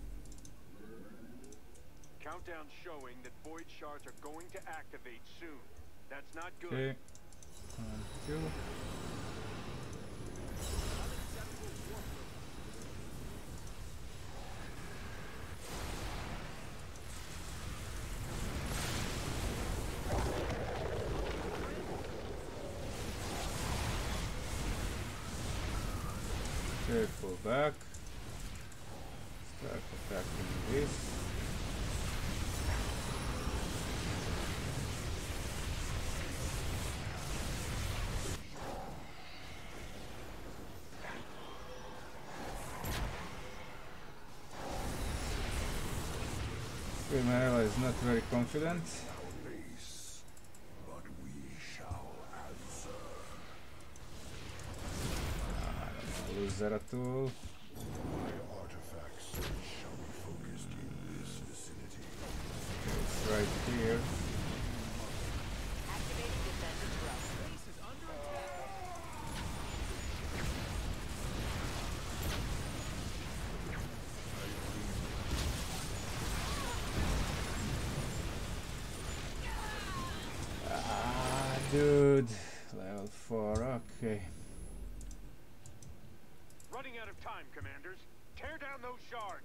Countdown showing that void shards are going to activate soon. That's not good. Okay. One, two. Okay, pull back. Start attacking this. Okay, my ally is not very confident. Our base, but we shall answer. I don't lose that at all. My artifact search shall be focused in this vicinity. It's right here. Activating defensive thrust. Base is under attack. Ah, dude. Level four, okay. Running out of time, commanders. Tear down those shards.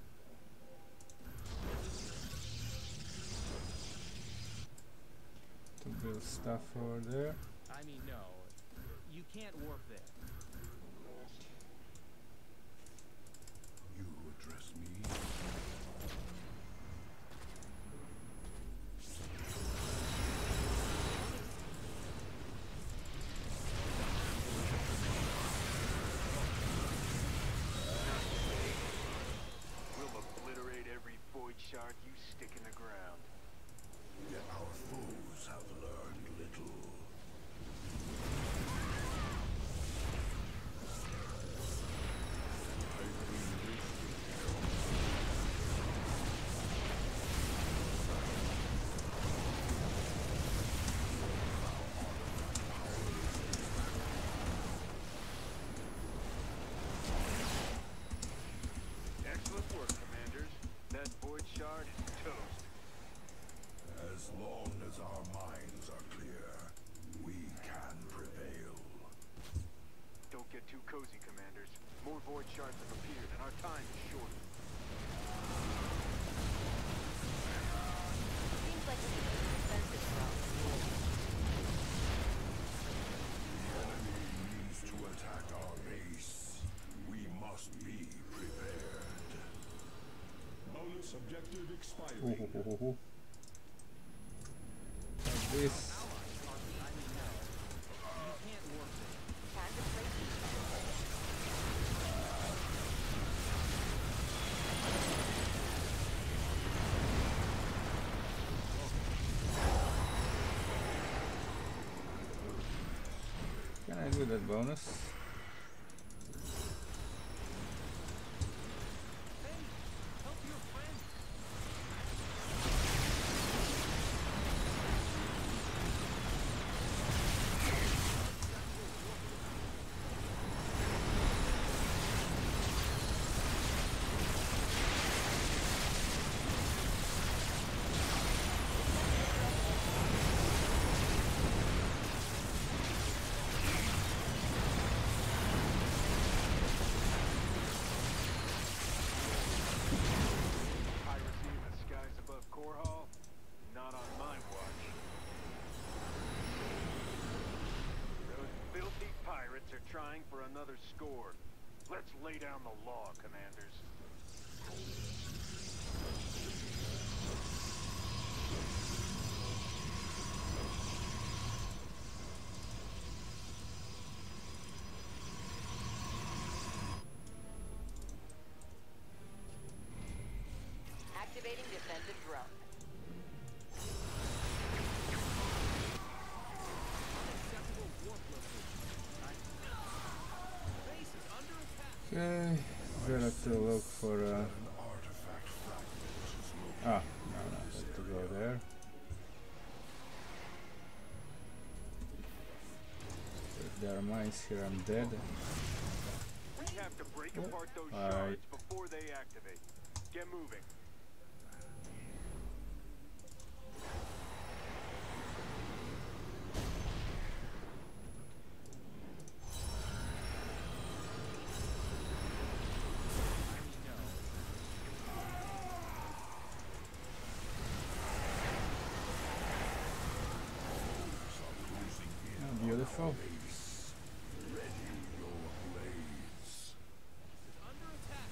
To build stuff over there. I mean, no. You can't warp there. You address me. We'll obliterate every void shard you stick in the ground. Yet our foes have learned little. Excellent work, commanders. That void shard is toast. As long as our minds are clear, we can prevail. Don't get too cozy, commanders. More void shards have appeared, and our time is short. Seems like we can use defensive thrust. The enemy needs to attack our base. We must be prepared. Bonus objective expiring. Ooh, ooh, ooh, ooh, ooh. Like this. I mean, no. You can't warp there. Time to place these shards. Can I do that bonus? Hey, help your friend. Piracy in the skies above Core Hall? Not on my watch. Those filthy pirates are trying for another score. Let's lay down the law, commanders. Activating defensive drone. Unacceptable warp location. Base is under attack. Okay, gotta to look for uh An artifact fragment is located. ah no no have to go there. If there are mines here, I'm dead. We have to break apart those Alright. shards before they activate. Get moving. Oh, beautiful. Ready your blades. Is under attack.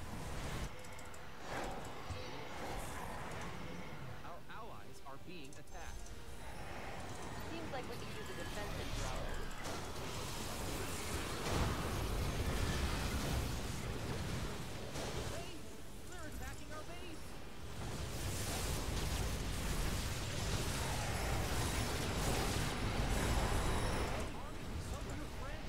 Our allies are being attacked. Seems like we could use a defensive drone. Base! They're attacking our base! Army, some of your friends!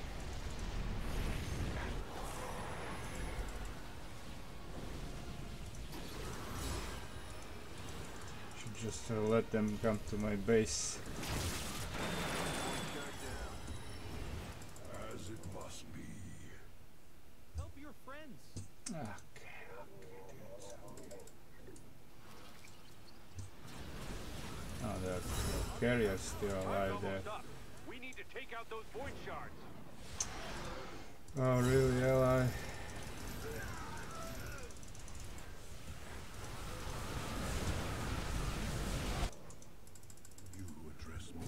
Should just uh, let them come to my base. As it must be. Help your friends! Okay, okay, dudes, okay. Oh, the the carrier's still alive Time's there. almost up. We need to take out those void shards. Oh, really, ally? You address me.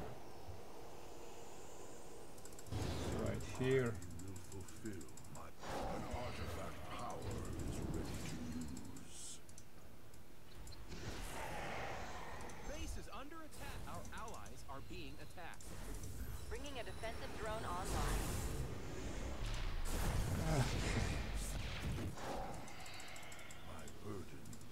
Right here. You will fulfill my. An artifact power is ready to use. Base is under attack. Our allies are being attacked. Bringing a defensive drone online. My burdens.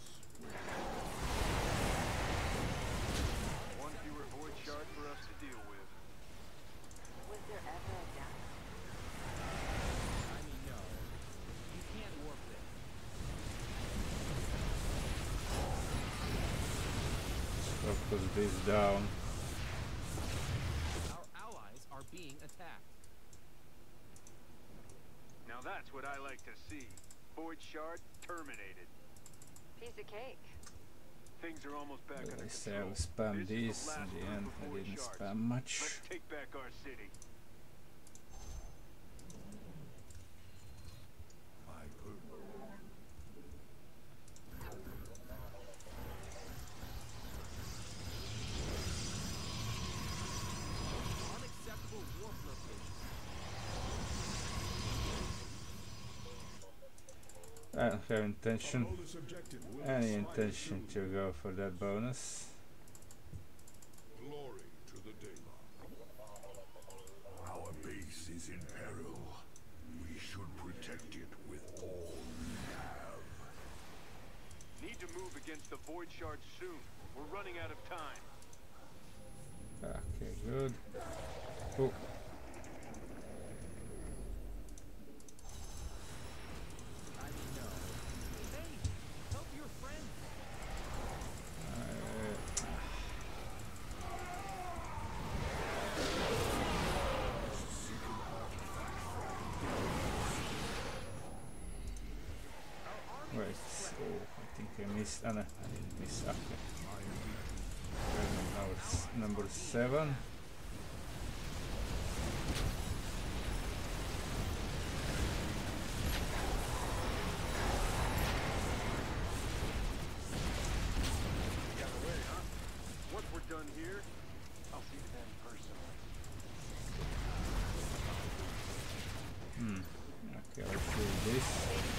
One fewer void shard for us to deal with. Was there ever a doubt? I mean, no. You can't warp this. Let's focus this down. Our allies are being attacked. Now that's what I like to see. Void shard terminated. Piece of cake. Things are almost back But under I say control. I'll spam This is these. the In last the group end, of I void didn't shards. spam much. Let's take back our city. My burden. Unacceptable warp location. I don't have intention, Although this objective will be any slightly intention to true, go for that bonus. Glory to the Daylon. Our base is in peril. We should protect it with all we have. Need to move against the void shards soon. We're running out of time. Okay, good. Oh, I mean, no. Base! Help your friends! uh, Our army wait. Oh, I think I missed. Oh, no, I didn't miss. Okay. Okay, now it's number seven. Got away, huh? Once we're done here, I'll see to them personally. Hmm. Okay, let's do this.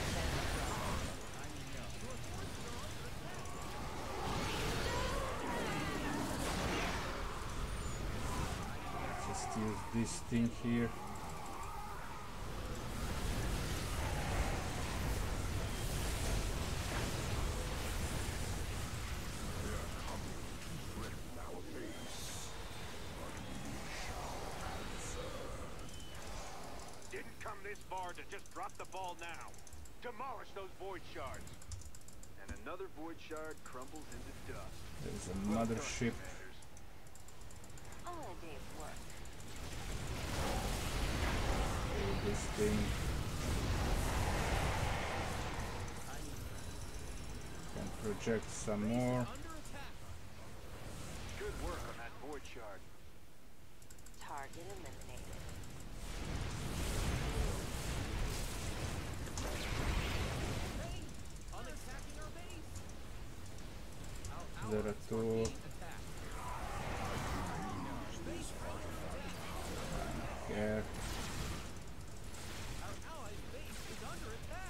I mean, no. Your forces are under attack! Let's just use this thing here. come this far to just drop the ball now. Demolish those void shards. And another void shard crumbles into dust. There's a Well done, mothership. Commanders. All in a day's work. This thing can project some more. Under attack. Good work on that void shard. Target eliminated. Hey, unattacking our base. Our There are allies are two. being attacked. Base ready. Here. Our allies' base is under attack.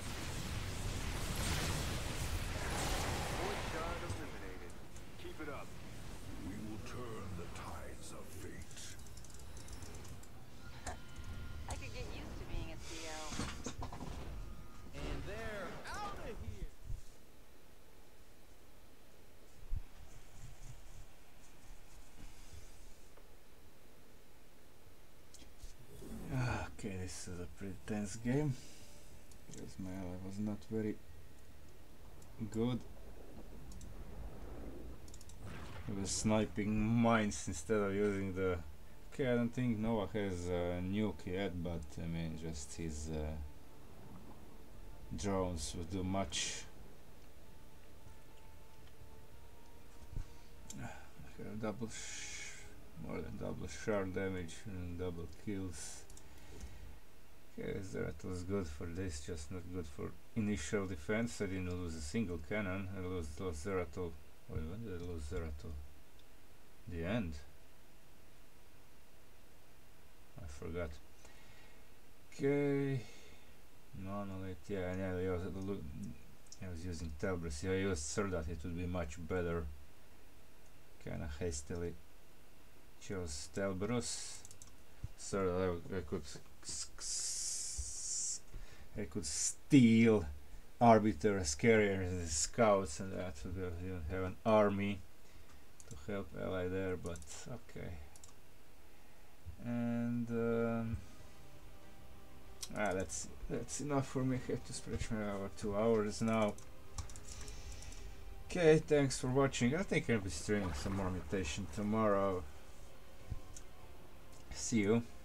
Void shard eliminated. Keep it up. We will turn the tides of fate. I could get used to being a C O. And they're out of here. Okay, this is a pretty tense game because my ally was not very good. He was sniping mines instead of using the. Okay, I don't think Nova has a nuke yet, but I mean, just his uh, drones would do much. I have double, sh more than double shard damage and double kills. Okay, that was good for this, just not good for initial defense. I didn't lose a single cannon. I lost, lost Zera till. Wait, when did I lose Zera till? The end. I forgot. Okay. Monolith, yeah, yeah, I was, I was using Telbrus. If I used Serdat, it would be much better. Kinda hastily chose Telbrus. Serdat, I, I could. I could steal arbiters, carriers, and scouts, and that would be, you know, have an army to help ally there. But okay. And um, ah, that's that's enough for me. I have to stretch my hour two hours now. Okay, thanks for watching. I think I'll be streaming some more mutation tomorrow. See you.